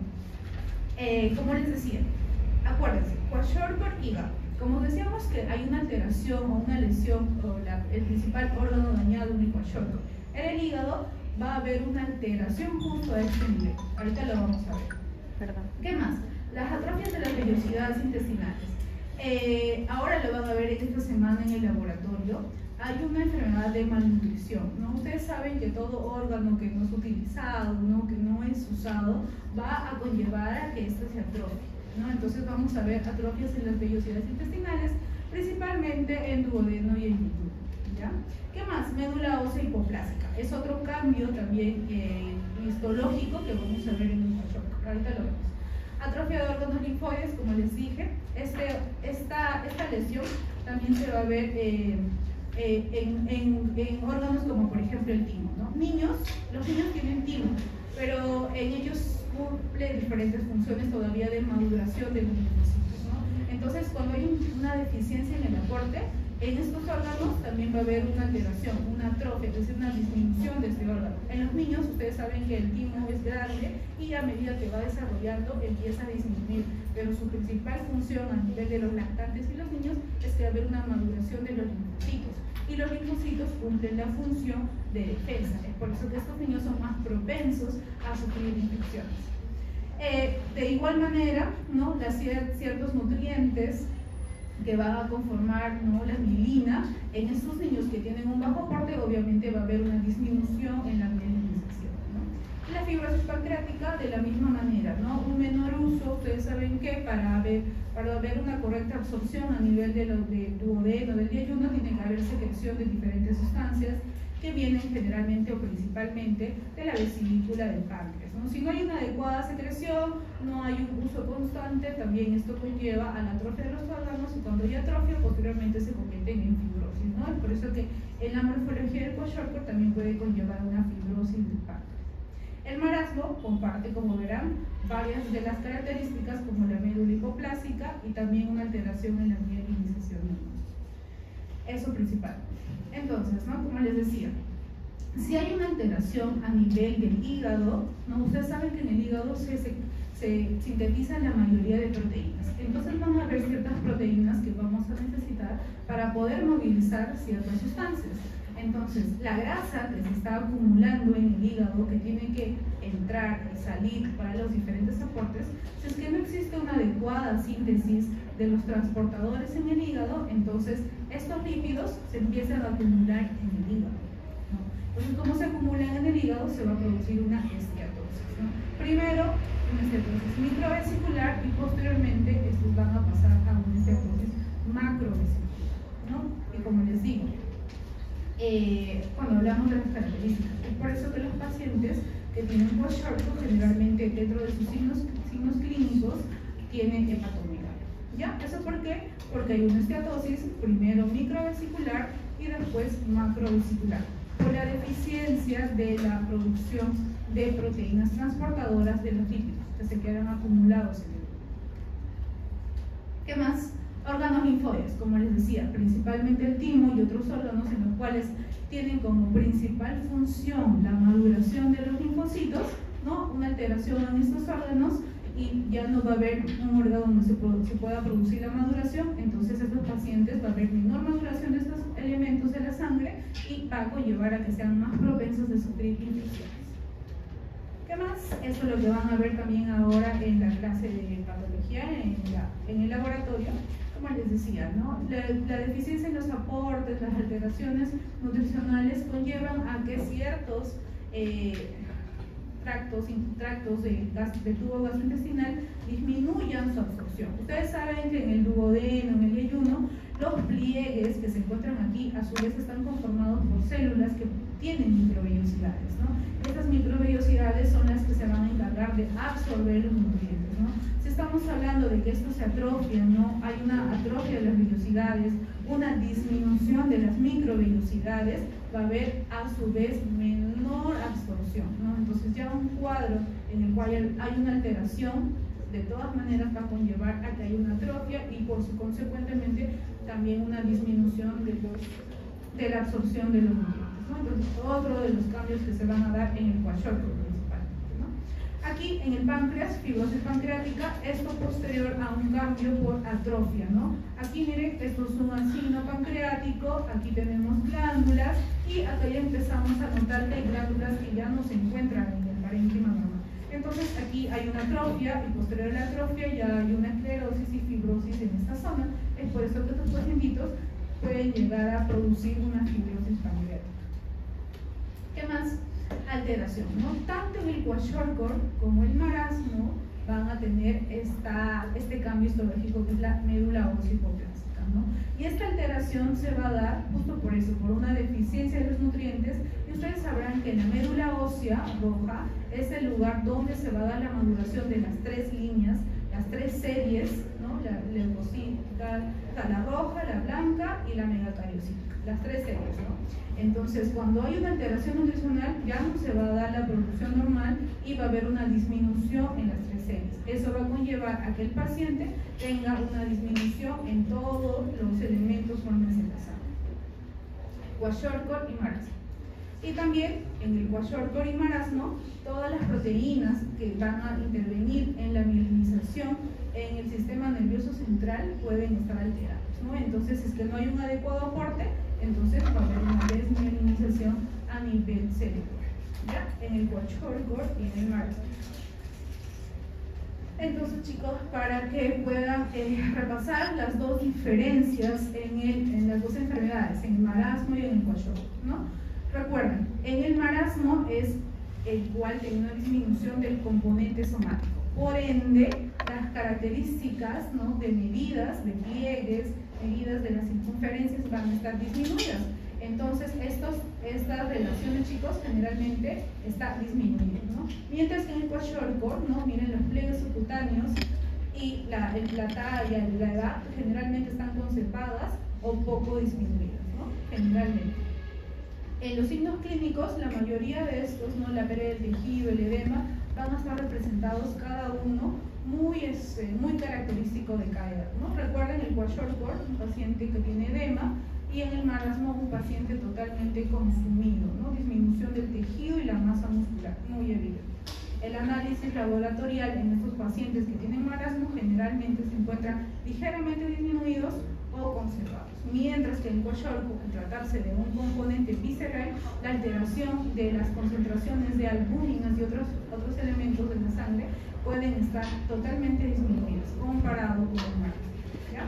Eh, como les decía, acuérdense, kwashiorkor, hígado. Como decíamos que hay una alteración o una lesión, o la, el principal órgano dañado en el kwashiorkor en el hígado, va a haber una alteración justo a este nivel. Ahorita lo vamos a ver. Perdón. ¿Qué más? Las atrofias de las vellosidades intestinales. Eh, ahora lo van a ver en esta semana en el laboratorio. Hay una enfermedad de malnutrición, ¿no? Ustedes saben que todo órgano que no es utilizado, ¿no?, que no es usado, va a conllevar a que éste se atrofie, ¿no? Entonces vamos a ver atrofias en las vellosidades intestinales, principalmente en duodeno y en yeyuno, ¿ya? ¿Qué más? Médula ósea hipoplásica. Es otro cambio también eh, histológico que vamos a ver en un kwashiorkor. Ahorita lo vemos. Atrofia de órganos linfoides, como les dije. Este, esta, esta lesión también se va a ver eh, eh, en, en, en órganos como por ejemplo el timo, ¿no? Niños, los niños tienen timo, pero en ellos cumple diferentes funciones todavía de maduración de los linfocitos, ¿no? Entonces, cuando hay una deficiencia en el aporte, en estos órganos también va a haber una alteración, una atrofia, es decir, una disminución de este órgano. En los niños, ustedes saben que el timo es grande y a medida que va desarrollando empieza a disminuir, pero su principal función a nivel de los lactantes y los niños es que va a haber una maduración de los linfocitos, y los linfocitos cumplen la función de defensa. Es por eso que estos niños son más propensos a sufrir infecciones. Eh, de igual manera, ¿no?, las, ciertos nutrientes que va a conformar, ¿no?, la mielina, en estos niños que tienen un bajo aporte, obviamente va a haber una disminución en la mielinización, ¿no? La fibrosis pancreática de la misma manera, ¿no? Un menor uso, ustedes saben que para ver, para ver una correcta absorción a nivel de lo, del duodeno, del yeyuno, tiene que haber secreción de diferentes sustancias que vienen generalmente o principalmente de la vesícula del páncreas, ¿no? Si no hay una adecuada secreción, no hay un uso constante, también esto conlleva a la atrofia de los órganos, y cuando hay atrofia, posteriormente se convierten en fibrosis, ¿no? Es por eso que en la morfología del kwashiorkor también puede conllevar una fibrosis del páncreas. El marasmo comparte, como verán, varias de las características como la médula hipoplásica y también una alteración en la mielinización. Eso principal. Entonces, ¿no? Como les decía, si hay una alteración a nivel del hígado, ¿no? Ustedes saben que en el hígado se, se, se sintetizan la mayoría de proteínas. Entonces van a haber ciertas proteínas que vamos a necesitar para poder movilizar ciertas sustancias. Entonces, la grasa que se está acumulando en el hígado, que tiene que entrar y salir para los diferentes aportes, si es que no existe una adecuada síntesis de los transportadores en el hígado, entonces estos lípidos se empiezan a acumular en el hígado, ¿no? Entonces, como se acumulan en el hígado, se va a producir una esteatosis, ¿no? Primero, una esteatosis microvesicular y posteriormente estos van a pasar a una esteatosis macrovesicular, ¿no? Y como les digo, Eh, cuando hablamos de las características, es por eso que los pacientes que tienen kwashiorkor generalmente dentro de sus signos, signos clínicos tienen hepatomegalia. ¿Ya? ¿Eso por qué? Porque hay una esteatosis, primero microvesicular y después macrovesicular, por la deficiencia de la producción de proteínas transportadoras de los lípidos que se quedan acumulados en el hígado. ¿Qué más? Órganos linfoides, como les decía, principalmente el timo y otros órganos en los cuales tienen como principal función la maduración de los linfocitos, ¿no? Una alteración en estos órganos y ya no va a haber un órgano donde se, pueda, se pueda producir la maduración, entonces estos pacientes va a haber menor maduración de estos elementos de la sangre y va a conllevar a que sean más propensos de sufrir infecciones. ¿Qué más? Eso es lo que van a ver también ahora en la clase de patología, en, la, en el laboratorio. Como les decía, ¿no? La, la deficiencia en los aportes, las alteraciones nutricionales conllevan a que ciertos eh, tractos, tractos de, gas, de tubo gastrointestinal disminuyan su absorción. Ustedes saben que en el duodeno, en el yeyuno, los pliegues que se encuentran aquí a su vez están conformados por células que tienen microvellosidades, ¿no? Estas microvellosidades son las que se van a encargar de absorber los nutrientes, ¿no? Si estamos hablando de que esto se atrofia, ¿no? Hay una atrofia de las vellosidades, una disminución de las microvellosidades, va a haber a su vez menor absorción, ¿no? Entonces ya un cuadro en el cual hay una alteración, de todas maneras va a conllevar a que haya una atrofia y por su consecuentemente también una disminución de, los, de la absorción de los nutrientes, ¿no? Entonces otro de los cambios que se van a dar en el kwashiorkor principalmente, ¿no? Aquí en el páncreas, fibrosis pancreática, esto posterior a un cambio por atrofia, ¿no? Aquí miren, esto es un acino pancreático, aquí tenemos glándulas y acá ya empezamos a notar que hay glándulas que ya no se encuentran en el parénquima normal. Entonces aquí hay una atrofia y posterior a la atrofia ya hay una esclerosis y fibrosis en esta zona. Es por eso que estos pacientitos pueden llegar a producir una fibrosis pancreática. ¿Qué más? Alteración, ¿no? Tanto en el kwashiorkor como el marasmo van a tener esta, este cambio histológico que es la médula ósea hipoplástica, ¿no? Y esta alteración se va a dar justo por eso, por una deficiencia de los nutrientes, y ustedes sabrán que la médula ósea roja es el lugar donde se va a dar la maduración de las tres líneas, las tres series, ¿no? La leucocítica, la roja, la blanca y la megacariocítica, las tres series, ¿no? Entonces, cuando hay una alteración nutricional, ya no se va a dar la producción normal y va a haber una disminución en las tres series. Eso va a conllevar a que el paciente tenga una disminución en todos los elementos formes de la sangre. Kwashiorkor y marasmo. Y también en el kwashiorkor y marasmo, todas las proteínas que van a intervenir en la mielinización en el sistema nervioso central pueden estar alteradas, ¿no? Entonces, si es que no hay un adecuado aporte, entonces va a haber una desmielinización a nivel cerebral, ¿ya? En el kwashiorkor y en el marasmo. Entonces, chicos, para que puedan eh, repasar las dos diferencias en, el, en las dos enfermedades, en el marasmo y en el kwashiorkor, ¿no? Recuerden, en el marasmo es el cual tiene una disminución del componente somático. Por ende, las características, ¿no?, de medidas, de pliegues, medidas de las circunferencias van a estar disminuidas. Entonces, estos, estas relaciones, chicos, generalmente está disminuyendo, ¿no? Mientras que en el kwashiorkor, ¿no?, miren, los pliegues subcutáneos y la, la talla y la edad generalmente están conservadas o poco disminuidas, ¿no?, generalmente. En los signos clínicos, la mayoría de estos, ¿no?, la pérdida del tejido, el edema, van a estar representados cada uno muy, este, muy característico de cada edad, ¿no? Recuerden el kwashiorkor, un paciente que tiene edema, y en el marasmo un paciente totalmente consumido, ¿no?, disminución del tejido y la masa muscular, muy evidente. El análisis laboratorial en estos pacientes que tienen marasmo generalmente se encuentran ligeramente disminuidos o conservados, mientras que en kwashiorkor, al tratarse de un componente visceral, la alteración de las concentraciones de albúminas y otros, otros elementos de la sangre pueden estar totalmente disminuidas comparado con el marasmo, ¿ya?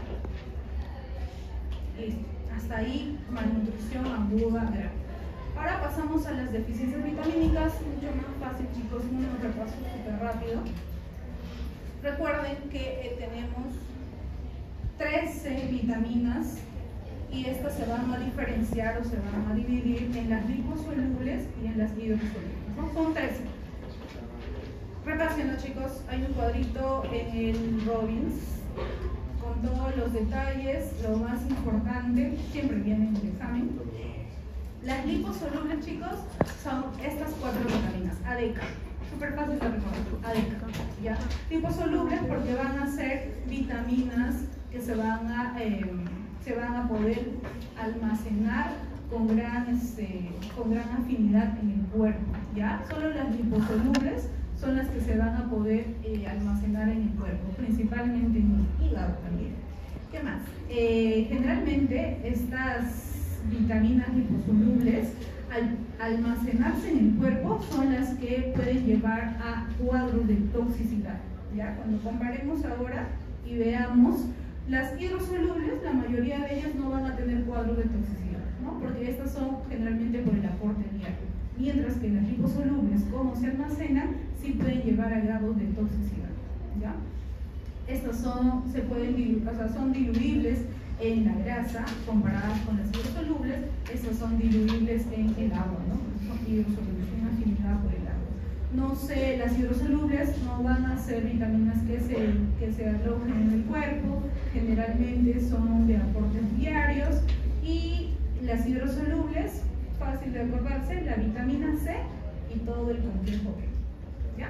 Listo. Hasta ahí, malnutrición aguda grave. Ahora pasamos a las deficiencias vitamínicas, mucho más fácil, chicos, un repaso súper rápido. Recuerden que eh, tenemos trece vitaminas y estas se van a diferenciar o se van a dividir en las liposolubles y en las hidrosolubles, ¿no? Son trece. Repasando, chicos, hay un cuadrito en el Robbins con todos los detalles, lo más importante, siempre viene en el examen. Las liposolubles, chicos, son estas cuatro vitaminas, A D K. Súper fácil de recordar, A D K, ¿ya? Liposolubles porque van a ser vitaminas que se van a, eh, se van a poder almacenar con gran, este, con gran afinidad en el cuerpo, ¿ya? Solo las liposolubles son las que se van a poder eh, almacenar en el cuerpo, principalmente en el hígado también. ¿Qué más? Eh, generalmente estas vitaminas liposolubles, al almacenarse en el cuerpo, son las que pueden llevar a cuadros de toxicidad, ¿ya? Cuando comparemos ahora y veamos, las hidrosolubles, la mayoría de ellas no van a tener cuadros de toxicidad, ¿no?, porque estas son generalmente por el aporte diario, mientras que las liposolubles, como se almacenan, sí pueden llevar a grados de toxicidad, ¿ya? Estas son, se pueden dilu o sea, son diluibles en la grasa comparadas con las hidrosolubles. Estas son diluibles en el agua, ¿no? Son hidrosolubles, una afinidad por el agua. No sé, las hidrosolubles no van a ser vitaminas que se, que se alojen en el cuerpo, generalmente son de aportes diarios, y las hidrosolubles, fácil de acordarse, la vitamina C y todo el complejo B, ¿ya?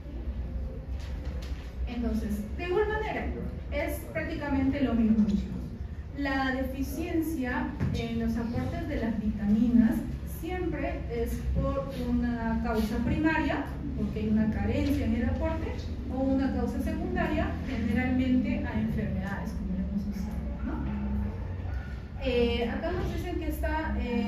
Entonces, de igual manera, es prácticamente lo mismo, chicos. La deficiencia en los aportes de las vitaminas siempre es por una causa primaria, porque hay una carencia en el aporte, o una causa secundaria, generalmente a enfermedades, como le hemos usado, ¿no? Eh, acá nos dicen que está eh,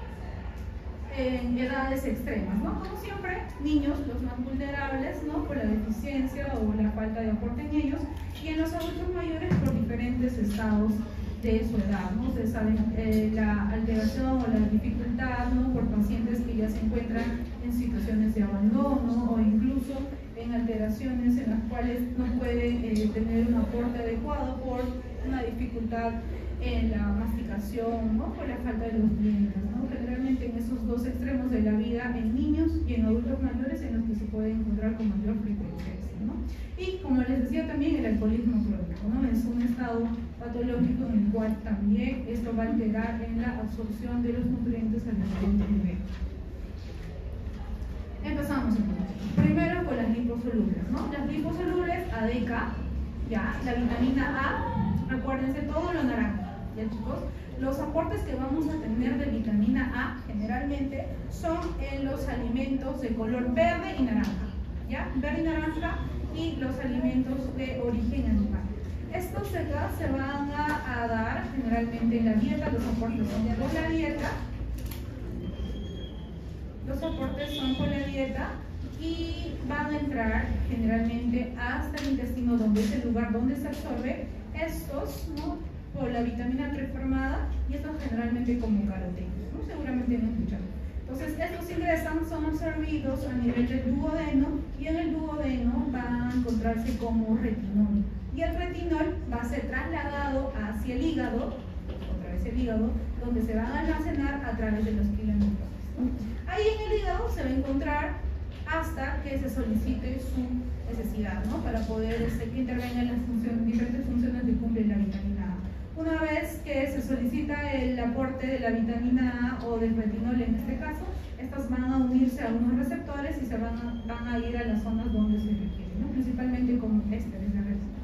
en edades extremas, ¿no? Como siempre, niños los más vulnerables, ¿no?, por la deficiencia o la falta de aporte en ellos, y en los adultos mayores por diferentes estados de su edad, ¿no? Ustedes saben, eh, la alteración o la dificultad, ¿no?, por pacientes que ya se encuentran en situaciones de abandono o incluso en alteraciones en las cuales no pueden eh, tener un aporte adecuado por una dificultad en la masticación, ¿no?, por la falta de los dientes, ¿no? Generalmente en esos dos extremos de la vida, en niños y en adultos mayores, en los que se puede encontrar con mayor frecuencia, ¿no? Y como les decía también, el alcoholismo crónico, ¿no? Es un estado patológico en el cual también esto va a alterar en la absorción de los nutrientes al diferente nivel. Empezamos entonces. Primero con las liposolubles, ¿no? Las liposolubles, A D K, ya, la vitamina A, recuérdense todo lo naranja, ¿ya, chicos? Los aportes que vamos a tener de vitamina A generalmente son en los alimentos de color verde y naranja, ¿ya? Verde y naranja, y los alimentos de origen animal. Estos de acá se van a, a dar generalmente en la dieta, los aportes son por la dieta, los aportes son por la dieta y van a entrar generalmente hasta el intestino, donde es el lugar donde se absorbe estos, ¿no?, por la vitamina preformada, y estos generalmente como carotenos, ¿no? Seguramente han escuchado. Entonces estos ingresan, son absorbidos a nivel del duodeno y en el duodeno van a encontrarse como retinol. Y el retinol va a ser trasladado hacia el hígado, otra vez el hígado, donde se van a almacenar a través de los pilonephrones, ¿no? Ahí en el hígado se va a encontrar hasta que se solicite su necesidad, ¿no? Para poder este, que intervengan las funciones, diferentes funciones que cumple la vitamina A. Una vez que se solicita el aporte de la vitamina A o del retinol en este caso, estas van a unirse a unos receptores y se van a, van a ir a las zonas donde se requieren, ¿no? Principalmente como este, desde el receptor.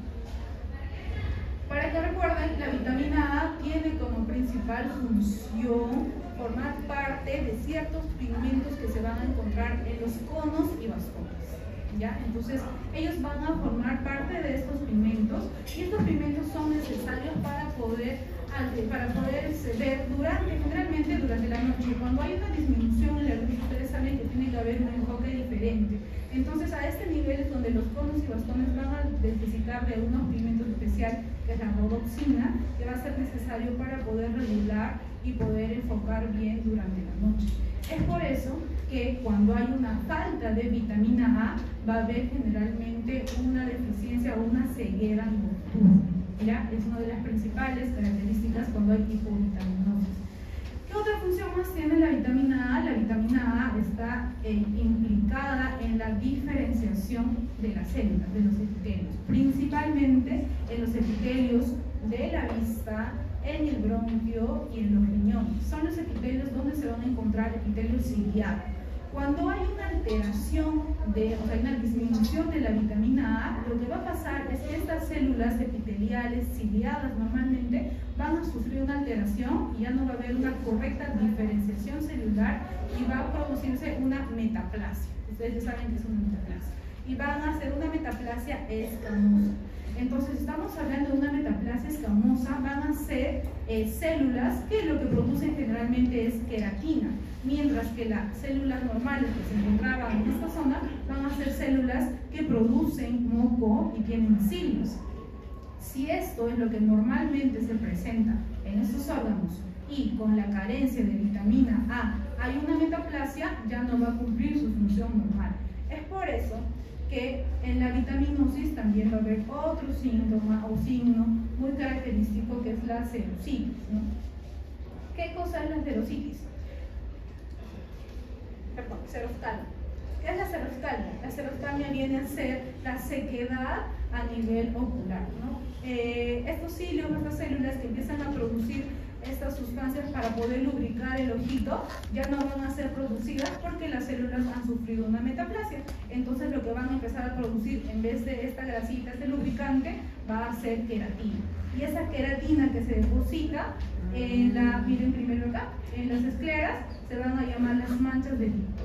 Para que recuerden, la vitamina A tiene como principal función formar parte de ciertos pigmentos que se van a encontrar en los conos y bastones. ¿Ya? Entonces, ellos van a formar parte de estos pigmentos y estos pigmentos son necesarios para poder, para poder ver durante, generalmente durante la noche. Cuando hay una disminución en la luz, ustedes saben que tiene que haber un enfoque diferente. Entonces, a este nivel es donde los conos y bastones van a necesitar de unos pigmentos especiales, que es la rodoxina, que va a ser necesario para poder regular y poder enfocar bien durante la noche. Es por eso que cuando hay una falta de vitamina A, va a haber generalmente una deficiencia o una ceguera nocturna. ¿Ya? Es una de las principales características cuando hay hipovitaminosis. ¿Qué otra función más tiene la vitamina A? La vitamina A está eh, implicada en la diferenciación de las células, de los epitelios, principalmente en los epitelios de la vista, en el bronquio y en los riñones. Son los epitelios donde se van a encontrar epitelios ciliados. Cuando hay una alteración, de, o sea, una disminución de la vitamina A, lo que va a pasar es que estas células epiteliales ciliadas normalmente van a sufrir una alteración y ya no va a haber una correcta diferenciación celular y va a producirse una metaplasia. Ustedes ya saben que es una metaplasia. Y van a hacer una metaplasia escamosa. Entonces estamos hablando de una metaplasia escamosa, van a ser eh, células que lo que producen generalmente es queratina, mientras que las células normales que se encontraban en esta zona van a ser células que producen moco y tienen cilios. Si esto es lo que normalmente se presenta en estos órganos y con la carencia de vitamina A hay una metaplasia, ya no va a cumplir su función normal. Es por eso que en la vitaminosis también va a haber otro síntoma o signo muy característico que es la xerositis, ¿no? ¿Qué cosa es la xerositis? Perdón, xeroftalmia. ¿Qué es la xeroftalmia? La xeroftalmia viene a ser la sequedad a nivel ocular, ¿no? Eh, estos cilios, estas células que empiezan a producir estas sustancias para poder lubricar el ojito ya no van a ser producidas porque las células han sufrido una metaplasia. Entonces lo que van a empezar a producir en vez de esta grasita, este lubricante, va a ser queratina. Y esa queratina que se deposita en la, miren primero acá, en las escleras, se van a llamar las manchas de Lippmann.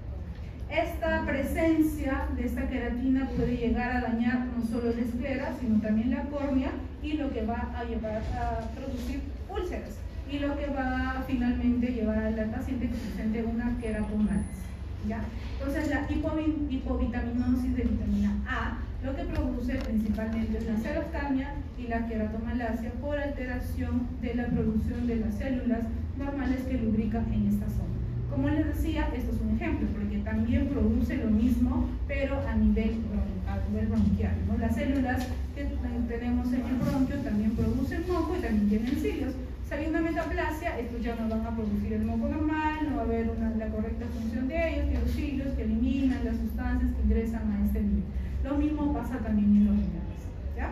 Esta presencia de esta queratina puede llegar a dañar no solo la esclera, sino también la córnea, y lo que va a llevar a producir úlceras, y lo que va a finalmente llevar al paciente que presente una queratomalacia. ¿Ya? Entonces la hipovitaminosis de vitamina A lo que produce principalmente es la xeroftalmia y la queratomalacia por alteración de la producción de las células normales que lubrican en esta zona. Como les decía, esto es un ejemplo, porque también produce lo mismo, pero a nivel, a nivel bronquial, ¿no? Las células que tenemos en el bronquio también producen moco y también tienen cilios. Si hay una metaplasia, estos ya no van a producir el moco normal, no va a haber una, la correcta función de ellos, que los cilios que eliminan las sustancias que ingresan a este nivel. Lo mismo pasa también en los riñones. ¿Ya?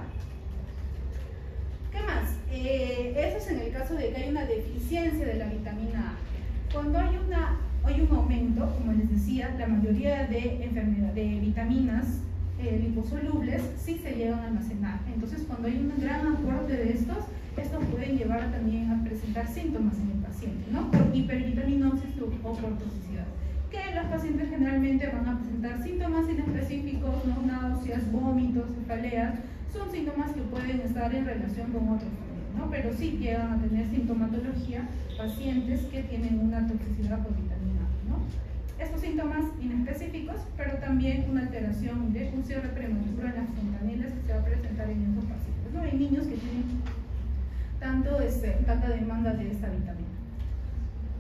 ¿Qué más? Eh, eso es en el caso de que hay una deficiencia de la vitamina A. Cuando hay, una, hay un aumento, como les decía, la mayoría de enfermedades, de vitaminas eh, liposolubles sí se llegan a almacenar. Entonces, cuando hay un gran aporte de estos, estos pueden llevar también a presentar síntomas en el paciente, ¿no? Por hipervitaminosis o por toxicidad. Que los pacientes generalmente van a presentar síntomas inespecíficos, ¿no? Náuseas, vómitos, cefaleas, son síntomas que pueden estar en relación con otros, ¿no? Pero sí llegan a tener sintomatología pacientes que tienen una toxicidad por vitamina A, ¿no? Estos síntomas inespecíficos, pero también una alteración de función prematura en las fontanelas que se va a presentar en estos pacientes, ¿no? Hay niños que tienen tanto este, tanta demanda de esta vitamina.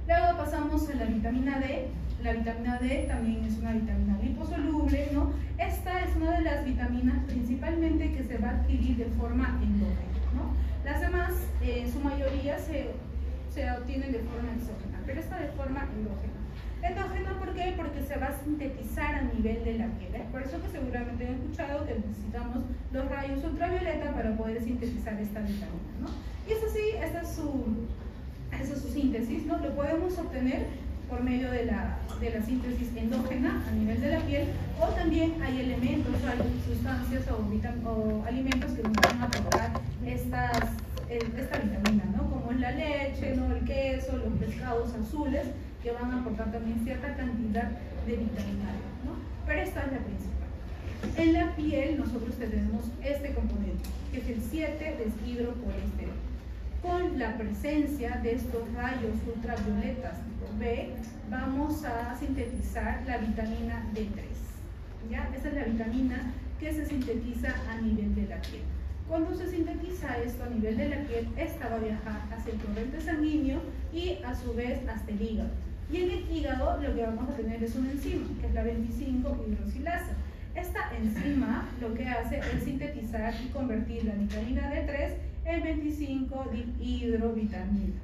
Luego pasamos a la vitamina D. La vitamina D también es una vitamina liposoluble, ¿no? Esta es una de las vitaminas principalmente que se va a adquirir de forma endógena, ¿no? Las demás, eh, en su mayoría, se, se obtienen de forma exógena, pero esta de forma endógena. Endógena, ¿por qué? Porque se va a sintetizar a nivel de la piel. Es por eso que seguramente han escuchado que necesitamos los rayos ultravioleta para poder sintetizar esta vitamina, ¿no? Y eso sí, esta es su, esta es su síntesis, ¿no? Lo podemos obtener por medio de la, de la síntesis endógena a nivel de la piel, o también hay elementos, hay sustancias o, o alimentos que nos van a aportar estas, esta vitamina, ¿no? Como es la leche, ¿no? El queso, los pescados azules, que van a aportar también cierta cantidad de vitamina D, ¿no? Pero esta es la principal. En la piel nosotros tenemos este componente, que es el siete deshidrocolesterol. Con la presencia de estos rayos ultravioletas tipo B, vamos a sintetizar la vitamina D tres. ¿Ya? Esta es la vitamina que se sintetiza a nivel de la piel. Cuando se sintetiza esto a nivel de la piel, esta va a viajar hacia el torrente sanguíneo y a su vez hasta el hígado. Y en el hígado lo que vamos a tener es una enzima, que es la veinticinco hidroxilasa. Esta enzima lo que hace es sintetizar y convertir la vitamina D tres en veinticinco dihidrovitamina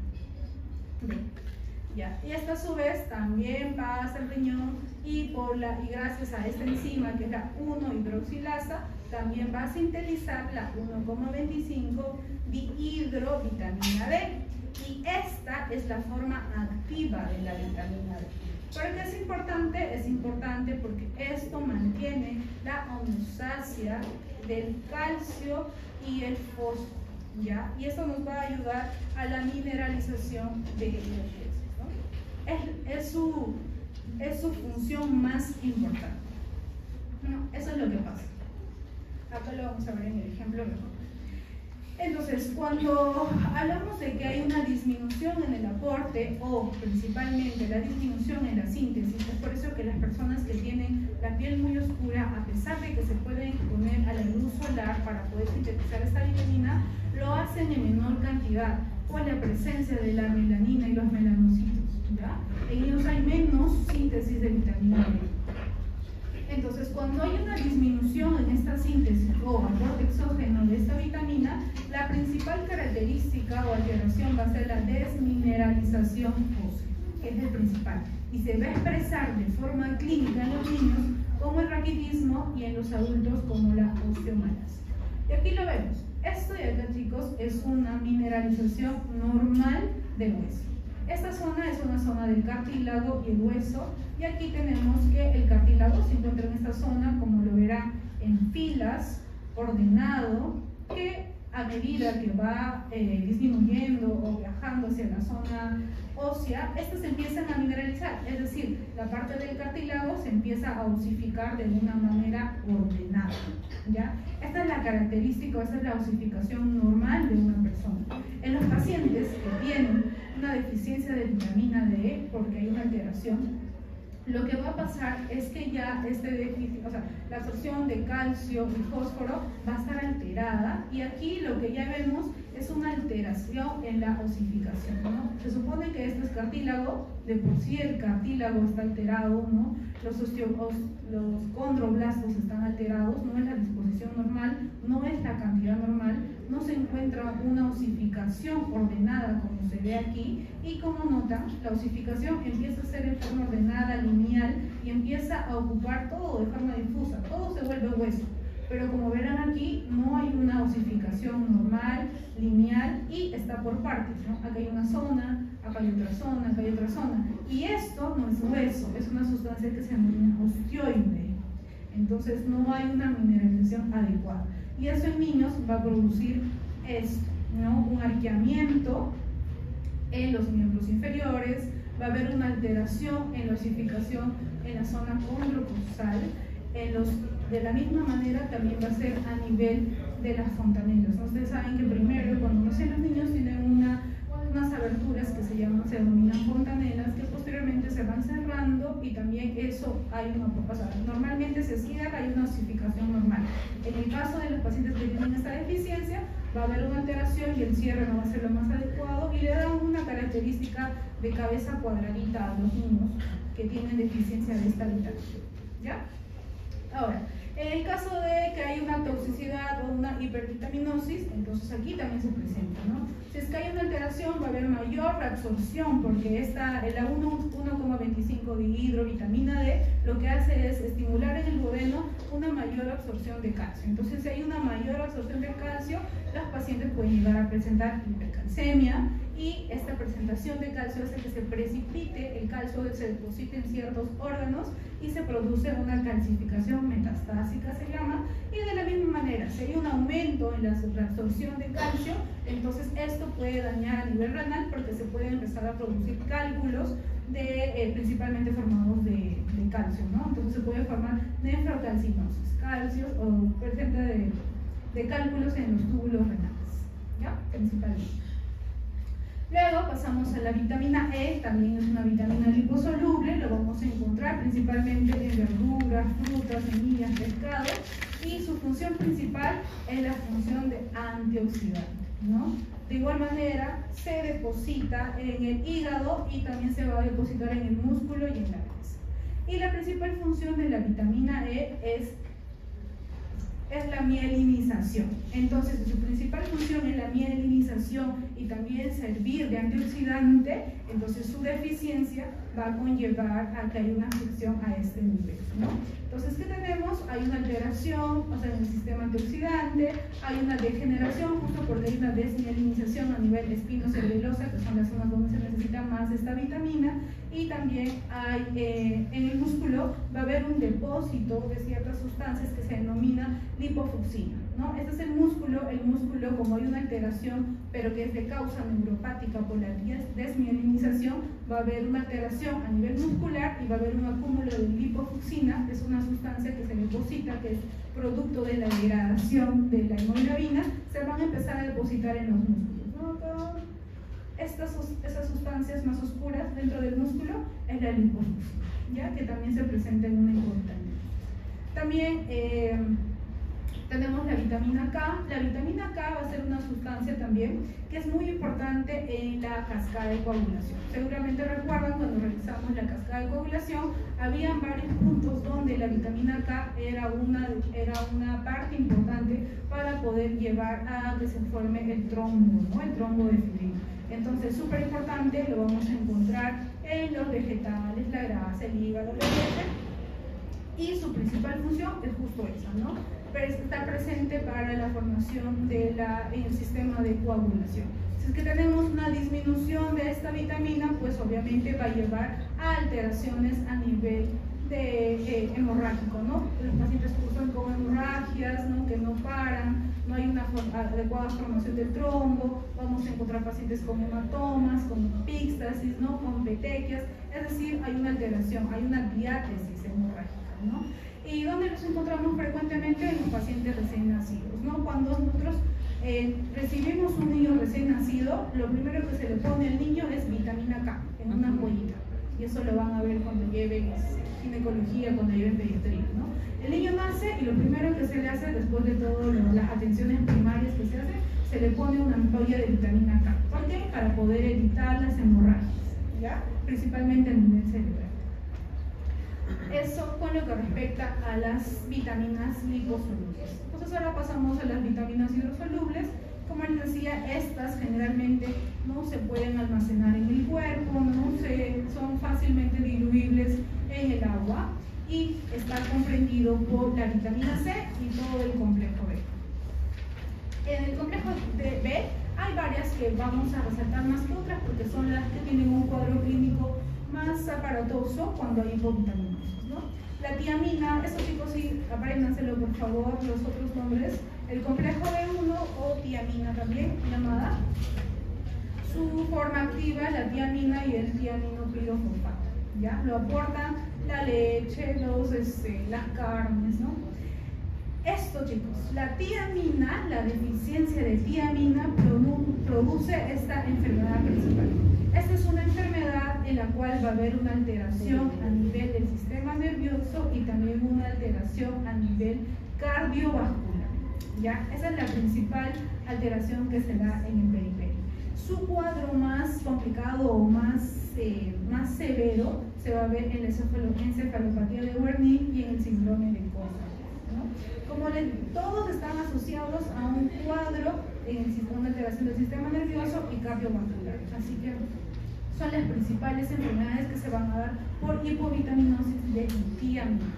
D. Ya. Y esta a su vez también pasa al riñón y, por la, y gracias a esta enzima, que es la uno hidroxilasa, también va a sintetizar la uno coma veinticinco dihidrovitamina D. Y esta es la forma activa de la vitamina D. ¿Por qué es importante? Es importante porque esto mantiene la homeostasia del calcio y el fósforo, ¿ya? Y esto nos va a ayudar a la mineralización de los huesos, ¿no? Es, es, su, es su función más importante. Bueno, eso es lo que pasa. Acá lo vamos a ver en el ejemplo mejor. Entonces, cuando hablamos de que hay una disminución en el aporte o principalmente la disminución en la síntesis, es por eso que las personas que tienen la piel muy oscura, a pesar de que se pueden exponer a la luz solar para poder sintetizar esta vitamina, lo hacen en menor cantidad por la presencia de la melanina y los melanocitos, ¿ya? En ellos hay menos síntesis de vitamina D. Entonces, cuando hay una disminución en esta síntesis o aporte exógeno de esta vitamina, la principal característica o alteración va a ser la desmineralización ósea, que es el principal, y se va a expresar de forma clínica en los niños como el raquitismo y en los adultos como la osteomalacia. Y aquí lo vemos. Esto de acá, chicos, es una mineralización normal del hueso. Esta zona es una zona del cartílago y el hueso, y aquí tenemos que el cartílago se encuentra en esta zona, como lo verán, en filas, ordenado, que a medida que va eh, disminuyendo o viajando hacia la zona ósea, estas se empiezan a mineralizar, es decir, la parte del cartílago se empieza a osificar de una manera ordenada, ¿ya? Esta es la característica, esta es la osificación normal de una persona. En los pacientes que tienen una deficiencia de vitamina D, porque hay una alteración, lo que va a pasar es que ya este déficit, o sea, la absorción de calcio y fósforo va a estar alterada, y aquí lo que ya vemos es una alteración en la osificación, ¿no? Se supone que este es cartílago, de por sí el cartílago está alterado, ¿no? Los, osteo, los condroblastos están alterados, no es la disposición normal, no es la cantidad normal, no se encuentra una osificación ordenada como se ve aquí, y como notan, la osificación empieza a ser en forma ordenada, lineal, y empieza a ocupar todo de forma difusa, todo se vuelve hueso. Pero como verán aquí, no hay una osificación normal, lineal, y está por partes, ¿no? Acá hay una zona, acá hay otra zona, acá hay otra zona. Y esto no es hueso, es una sustancia que se denomina osteoide. Entonces no hay una mineralización adecuada. Y eso en niños va a producir esto, ¿no? Un arqueamiento en los miembros inferiores, va a haber una alteración en la osificación en la zona condrocostal, en los de la misma manera también va a ser a nivel de las fontanelas. Ustedes saben que primero, cuando nacen los niños, tienen una, unas aberturas que se llaman, se denominan fontanelas, que posteriormente vasos se van cerrando y también eso hay una, o sea, normalmente se cierra, hay una osificación normal. En el caso de los pacientes que tienen esta deficiencia, va a haber una alteración y el cierre no va a ser lo más adecuado y le dan una característica de cabeza cuadradita a los niños que tienen deficiencia de esta vitamina. ¿Ya? Ahora, en el caso de que hay una toxicidad o una hipervitaminosis, entonces aquí también se presenta, ¿no? Si es que hay una alteración, va a haber mayor reabsorción, porque esta, la uno coma veinticinco dihidrovitamina D lo que hace es estimular en el duodeno una mayor absorción de calcio. Entonces, si hay una mayor absorción de calcio, los pacientes pueden llegar a presentar hipercalcemia, y esta presentación de calcio hace que se precipite, el calcio se deposite en ciertos órganos y se produce una calcificación metastásica, se llama, y de la misma manera, si hay un aumento en la reabsorción de calcio, entonces esto puede dañar a nivel renal porque se pueden empezar a producir cálculos de, eh, principalmente formados de, de calcio, ¿no? Entonces se puede formar nefrocalcinosis, calcio o presencia de, de cálculos en los túbulos renales, ¿ya? Principalmente. Luego pasamos a la vitamina E, también es una vitamina liposoluble, lo vamos a encontrar principalmente en verduras, frutas, semillas, pescado, y su función principal es la función de antioxidante, ¿no? De igual manera se deposita en el hígado y también se va a depositar en el músculo y en la grasa. Y la principal función de la vitamina E es es la mielinización. Entonces, su principal función es la mielinización y también servir de antioxidante. Entonces, su deficiencia va a conllevar a que haya una afección a este nivel, ¿no? Entonces, ¿qué tenemos? Hay una alteración, o sea, en el sistema antioxidante, hay una degeneración, justo porque hay una desmielinización a nivel espinocelulosa, que son las zonas donde se necesita más esta vitamina, y también hay, eh, en el músculo va a haber un depósito de ciertas sustancias que se denomina lipofucsina, ¿no? Este es el músculo, el músculo, como hay una alteración, pero que es de causa neuropática por la desmielinización, va a haber una alteración a nivel muscular y va a haber un acúmulo de lipofucsina, que es una sustancia que se deposita, que es producto de la degradación de la hemoglobina, se van a empezar a depositar en los músculos, ¿no? Estas, esas sustancias más oscuras dentro del músculo es la lipofucsina, ¿ya? Que también se presenta en una incontinencia. También eh, tenemos la vitamina K. La vitamina K va a ser una sustancia también que es muy importante en la cascada de coagulación. Seguramente recuerdan cuando realizamos la cascada de coagulación, habían varios puntos donde la vitamina K era una, era una parte importante para poder llevar a que se forme el trombo, ¿no? El trombo de fibrina. Entonces, súper importante, lo vamos a encontrar en los vegetales, la grasa, el hígado, la leche, y su principal función es justo esa, ¿no? Pero está presente para la formación de la, en el sistema de coagulación. Si es que tenemos una disminución de esta vitamina, pues obviamente va a llevar a alteraciones a nivel de, eh, hemorrágico, ¿no? Los pacientes cursan con hemorragias, ¿no? Que no paran, no hay una adecuada formación del trombo, vamos a encontrar pacientes con hematomas, con epíxtasis, ¿no? Con petequias, es decir, hay una alteración, hay una diátesis hemorrágica, ¿no? ¿Y dónde los encontramos frecuentemente? En los pacientes recién nacidos, ¿no? Cuando nosotros eh, recibimos un niño recién nacido, lo primero que se le pone al niño es vitamina K en una ampollita, y eso lo van a ver cuando lleven ginecología, cuando lleven pediatría, ¿no? El niño nace y lo primero que se le hace, después de todas las atenciones primarias que se hacen, se le pone una ampolla de vitamina K. ¿Por qué? Para poder evitar las hemorragias, ¿ya? Principalmente a nivel cerebral. Eso con lo que respecta a las vitaminas liposolubles. Entonces ahora pasamos a las vitaminas hidrosolubles. Como les decía, estas generalmente no se pueden almacenar en el cuerpo, no se, son fácilmente diluibles en el agua, y está comprendido por la vitamina C y todo el complejo B. En el complejo de B hay varias que vamos a resaltar más que otras porque son las que tienen un cuadro clínico más aparatoso cuando hay hipovitaminosis, ¿no? La tiamina, estos chicos sí, apréndanselo por favor, los otros nombres. El complejo B uno o tiamina también llamada. Su forma activa es la tiamina y el tiaminopirofosfato, ¿ya? Lo aportan la leche, los, este, las carnes, ¿no? Esto, chicos, la tiamina, la deficiencia de tiamina produ produce esta enfermedad principal. Esta es una enfermedad en la cual va a haber una alteración a nivel del sistema nervioso y también una alteración a nivel cardiovascular. ¿Ya? Esa es la principal alteración que se da en el periferio. Su cuadro más complicado o más, eh, más severo se va a ver en la encefalopatía de Wernicke y en el síndrome de Coxa, ¿no? Como le, todos están asociados a un cuadro en el sistema de alteración del sistema nervioso y cardiovascular. Así que son las principales enfermedades que se van a dar por hipovitaminosis de tiamina.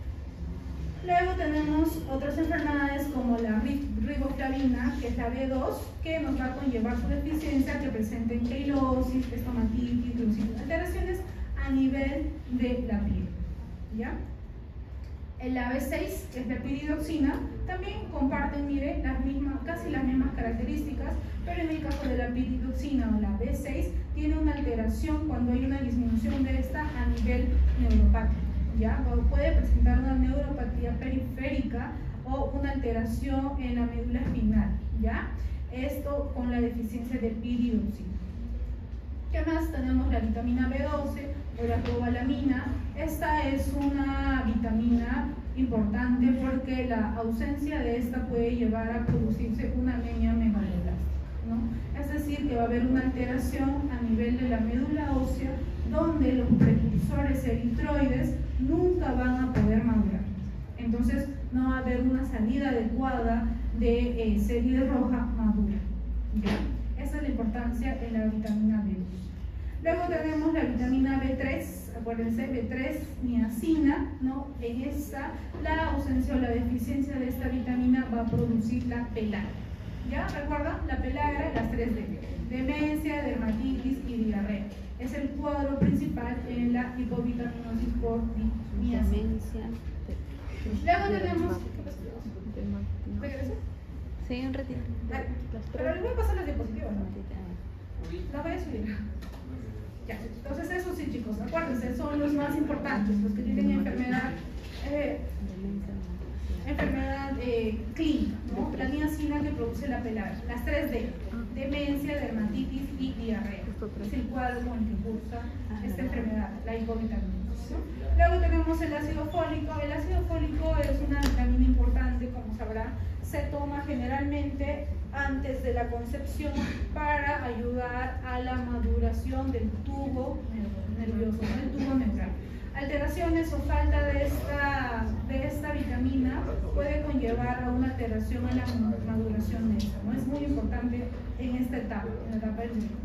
Luego tenemos otras enfermedades como la riboflavina, que es la B dos, que nos va a conllevar su deficiencia, que presenten queilosis, estomatitis, glucitis, alteraciones a nivel de la piel. ¿Ya? El A B seis, que es la piridoxina, también comparten, mire, las mismas, casi las mismas características, pero en el caso de la piridoxina o la B seis, tiene una alteración cuando hay una disminución de esta a nivel neuropático. ¿Ya? Puede presentar una neuropatía periférica o una alteración en la médula espinal, ¿ya? Esto con la deficiencia de piridoxina. ¿Qué más? Tenemos la vitamina B doce o la cobalamina. Esta es una vitamina importante porque la ausencia de esta puede llevar a producirse una anemia megaloblástica, ¿no? Es decir, que va a haber una alteración a nivel de la médula ósea donde los precursores eritroides nunca van a poder madurar. Entonces no va a haber una salida adecuada de eh, serie roja madura. ¿Ya? Esa es la importancia de la vitamina B dos. Luego tenemos la vitamina B tres, acuérdense, B tres, niacina, ¿no? En esta, la ausencia o la deficiencia de esta vitamina va a producir la pelagra. ¿Ya? ¿Recuerdan? La pelagra, las tres D: demencia, dermatitis y diarrea. Es el cuadro principal en la hipovitaminosis por niacina. Luego tenemos... ¿Regreso? Sí, un ratito. Vale. Pero les voy a pasar las diapositivas, ¿no? La voy a subir. Ya. Entonces eso sí, chicos, acuérdense, son los más importantes, los que tienen enfermedad eh, enfermedad eh, clínica, ¿no? La niacina, que produce la pelagra. Las tres D: demencia, dermatitis y diarrea. Es el cuadro con el que cursa esta enfermedad, la hipovitaminosis, ¿no? Luego tenemos el ácido fólico. El ácido fólico es una vitamina importante, como sabrán. Se toma generalmente antes de la concepción para ayudar a la maduración del tubo nervioso, del tubo neural. Alteraciones o falta de esta, de esta vitamina puede conllevar a una alteración en la maduración de esta, ¿no? Es muy importante en esta etapa, en la etapa del niño.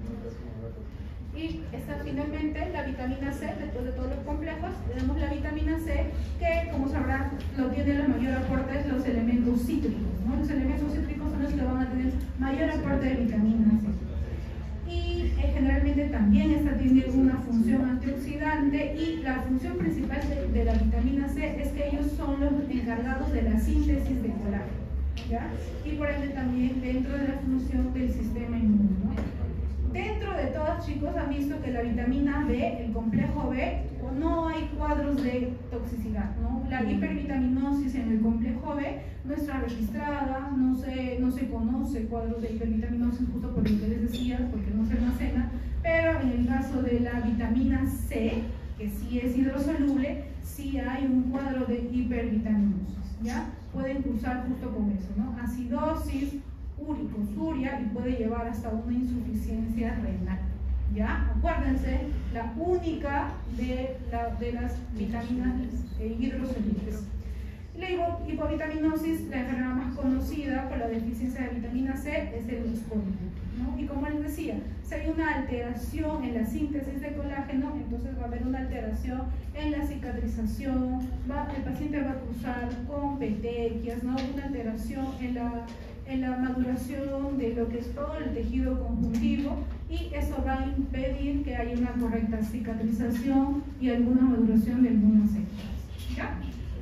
Y está finalmente la vitamina C. Después de todos los complejos tenemos la vitamina C, que como sabrán lo tiene el mayor aporte de los elementos cítricos, ¿no? Los elementos cítricos son los que van a tener mayor aporte de vitamina C. Y eh, generalmente también esta tiene una función antioxidante, y la función principal de, de la vitamina C es que ellos son los encargados de la síntesis de colágeno, ¿ya? Y por ende también dentro de la función del sistema inmune, ¿no? Dentro de todas, chicos, han visto que la vitamina B, el complejo B, no hay cuadros de toxicidad, ¿no? La hipervitaminosis en el complejo B no está registrada, no se, no se conoce cuadros de hipervitaminosis, justo por lo que les decía, porque no se almacena, pero en el caso de la vitamina C, que sí es hidrosoluble, sí hay un cuadro de hipervitaminosis, ¿ya? Pueden cursar justo con eso, ¿no? Acidosis, uricosuria, y puede llevar hasta una insuficiencia renal. ¿Ya? Acuérdense, la única de, la, de las vitaminas eh, hidrosolubles. La hipovitaminosis, la enfermedad más conocida por la deficiencia de vitamina C, es el discólico, ¿no? Y como les decía, si hay una alteración en la síntesis de colágeno, entonces va a haber una alteración en la cicatrización, va, el paciente va a cursar con petequias, ¿no? Una alteración en la, en la maduración de lo que es todo el tejido conjuntivo, y eso va a impedir que haya una correcta cicatrización y alguna maduración de algunas células. ¿Ya?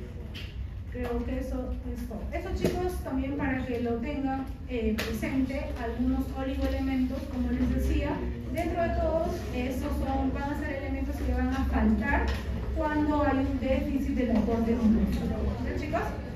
Creo que eso es todo. Eso, chicos, también para que lo tengan eh, presente, algunos oligoelementos, como les decía, dentro de todos, esos son, van a ser elementos que van a faltar cuando hay un déficit del aporte nutricional. ¿Ya, chicos?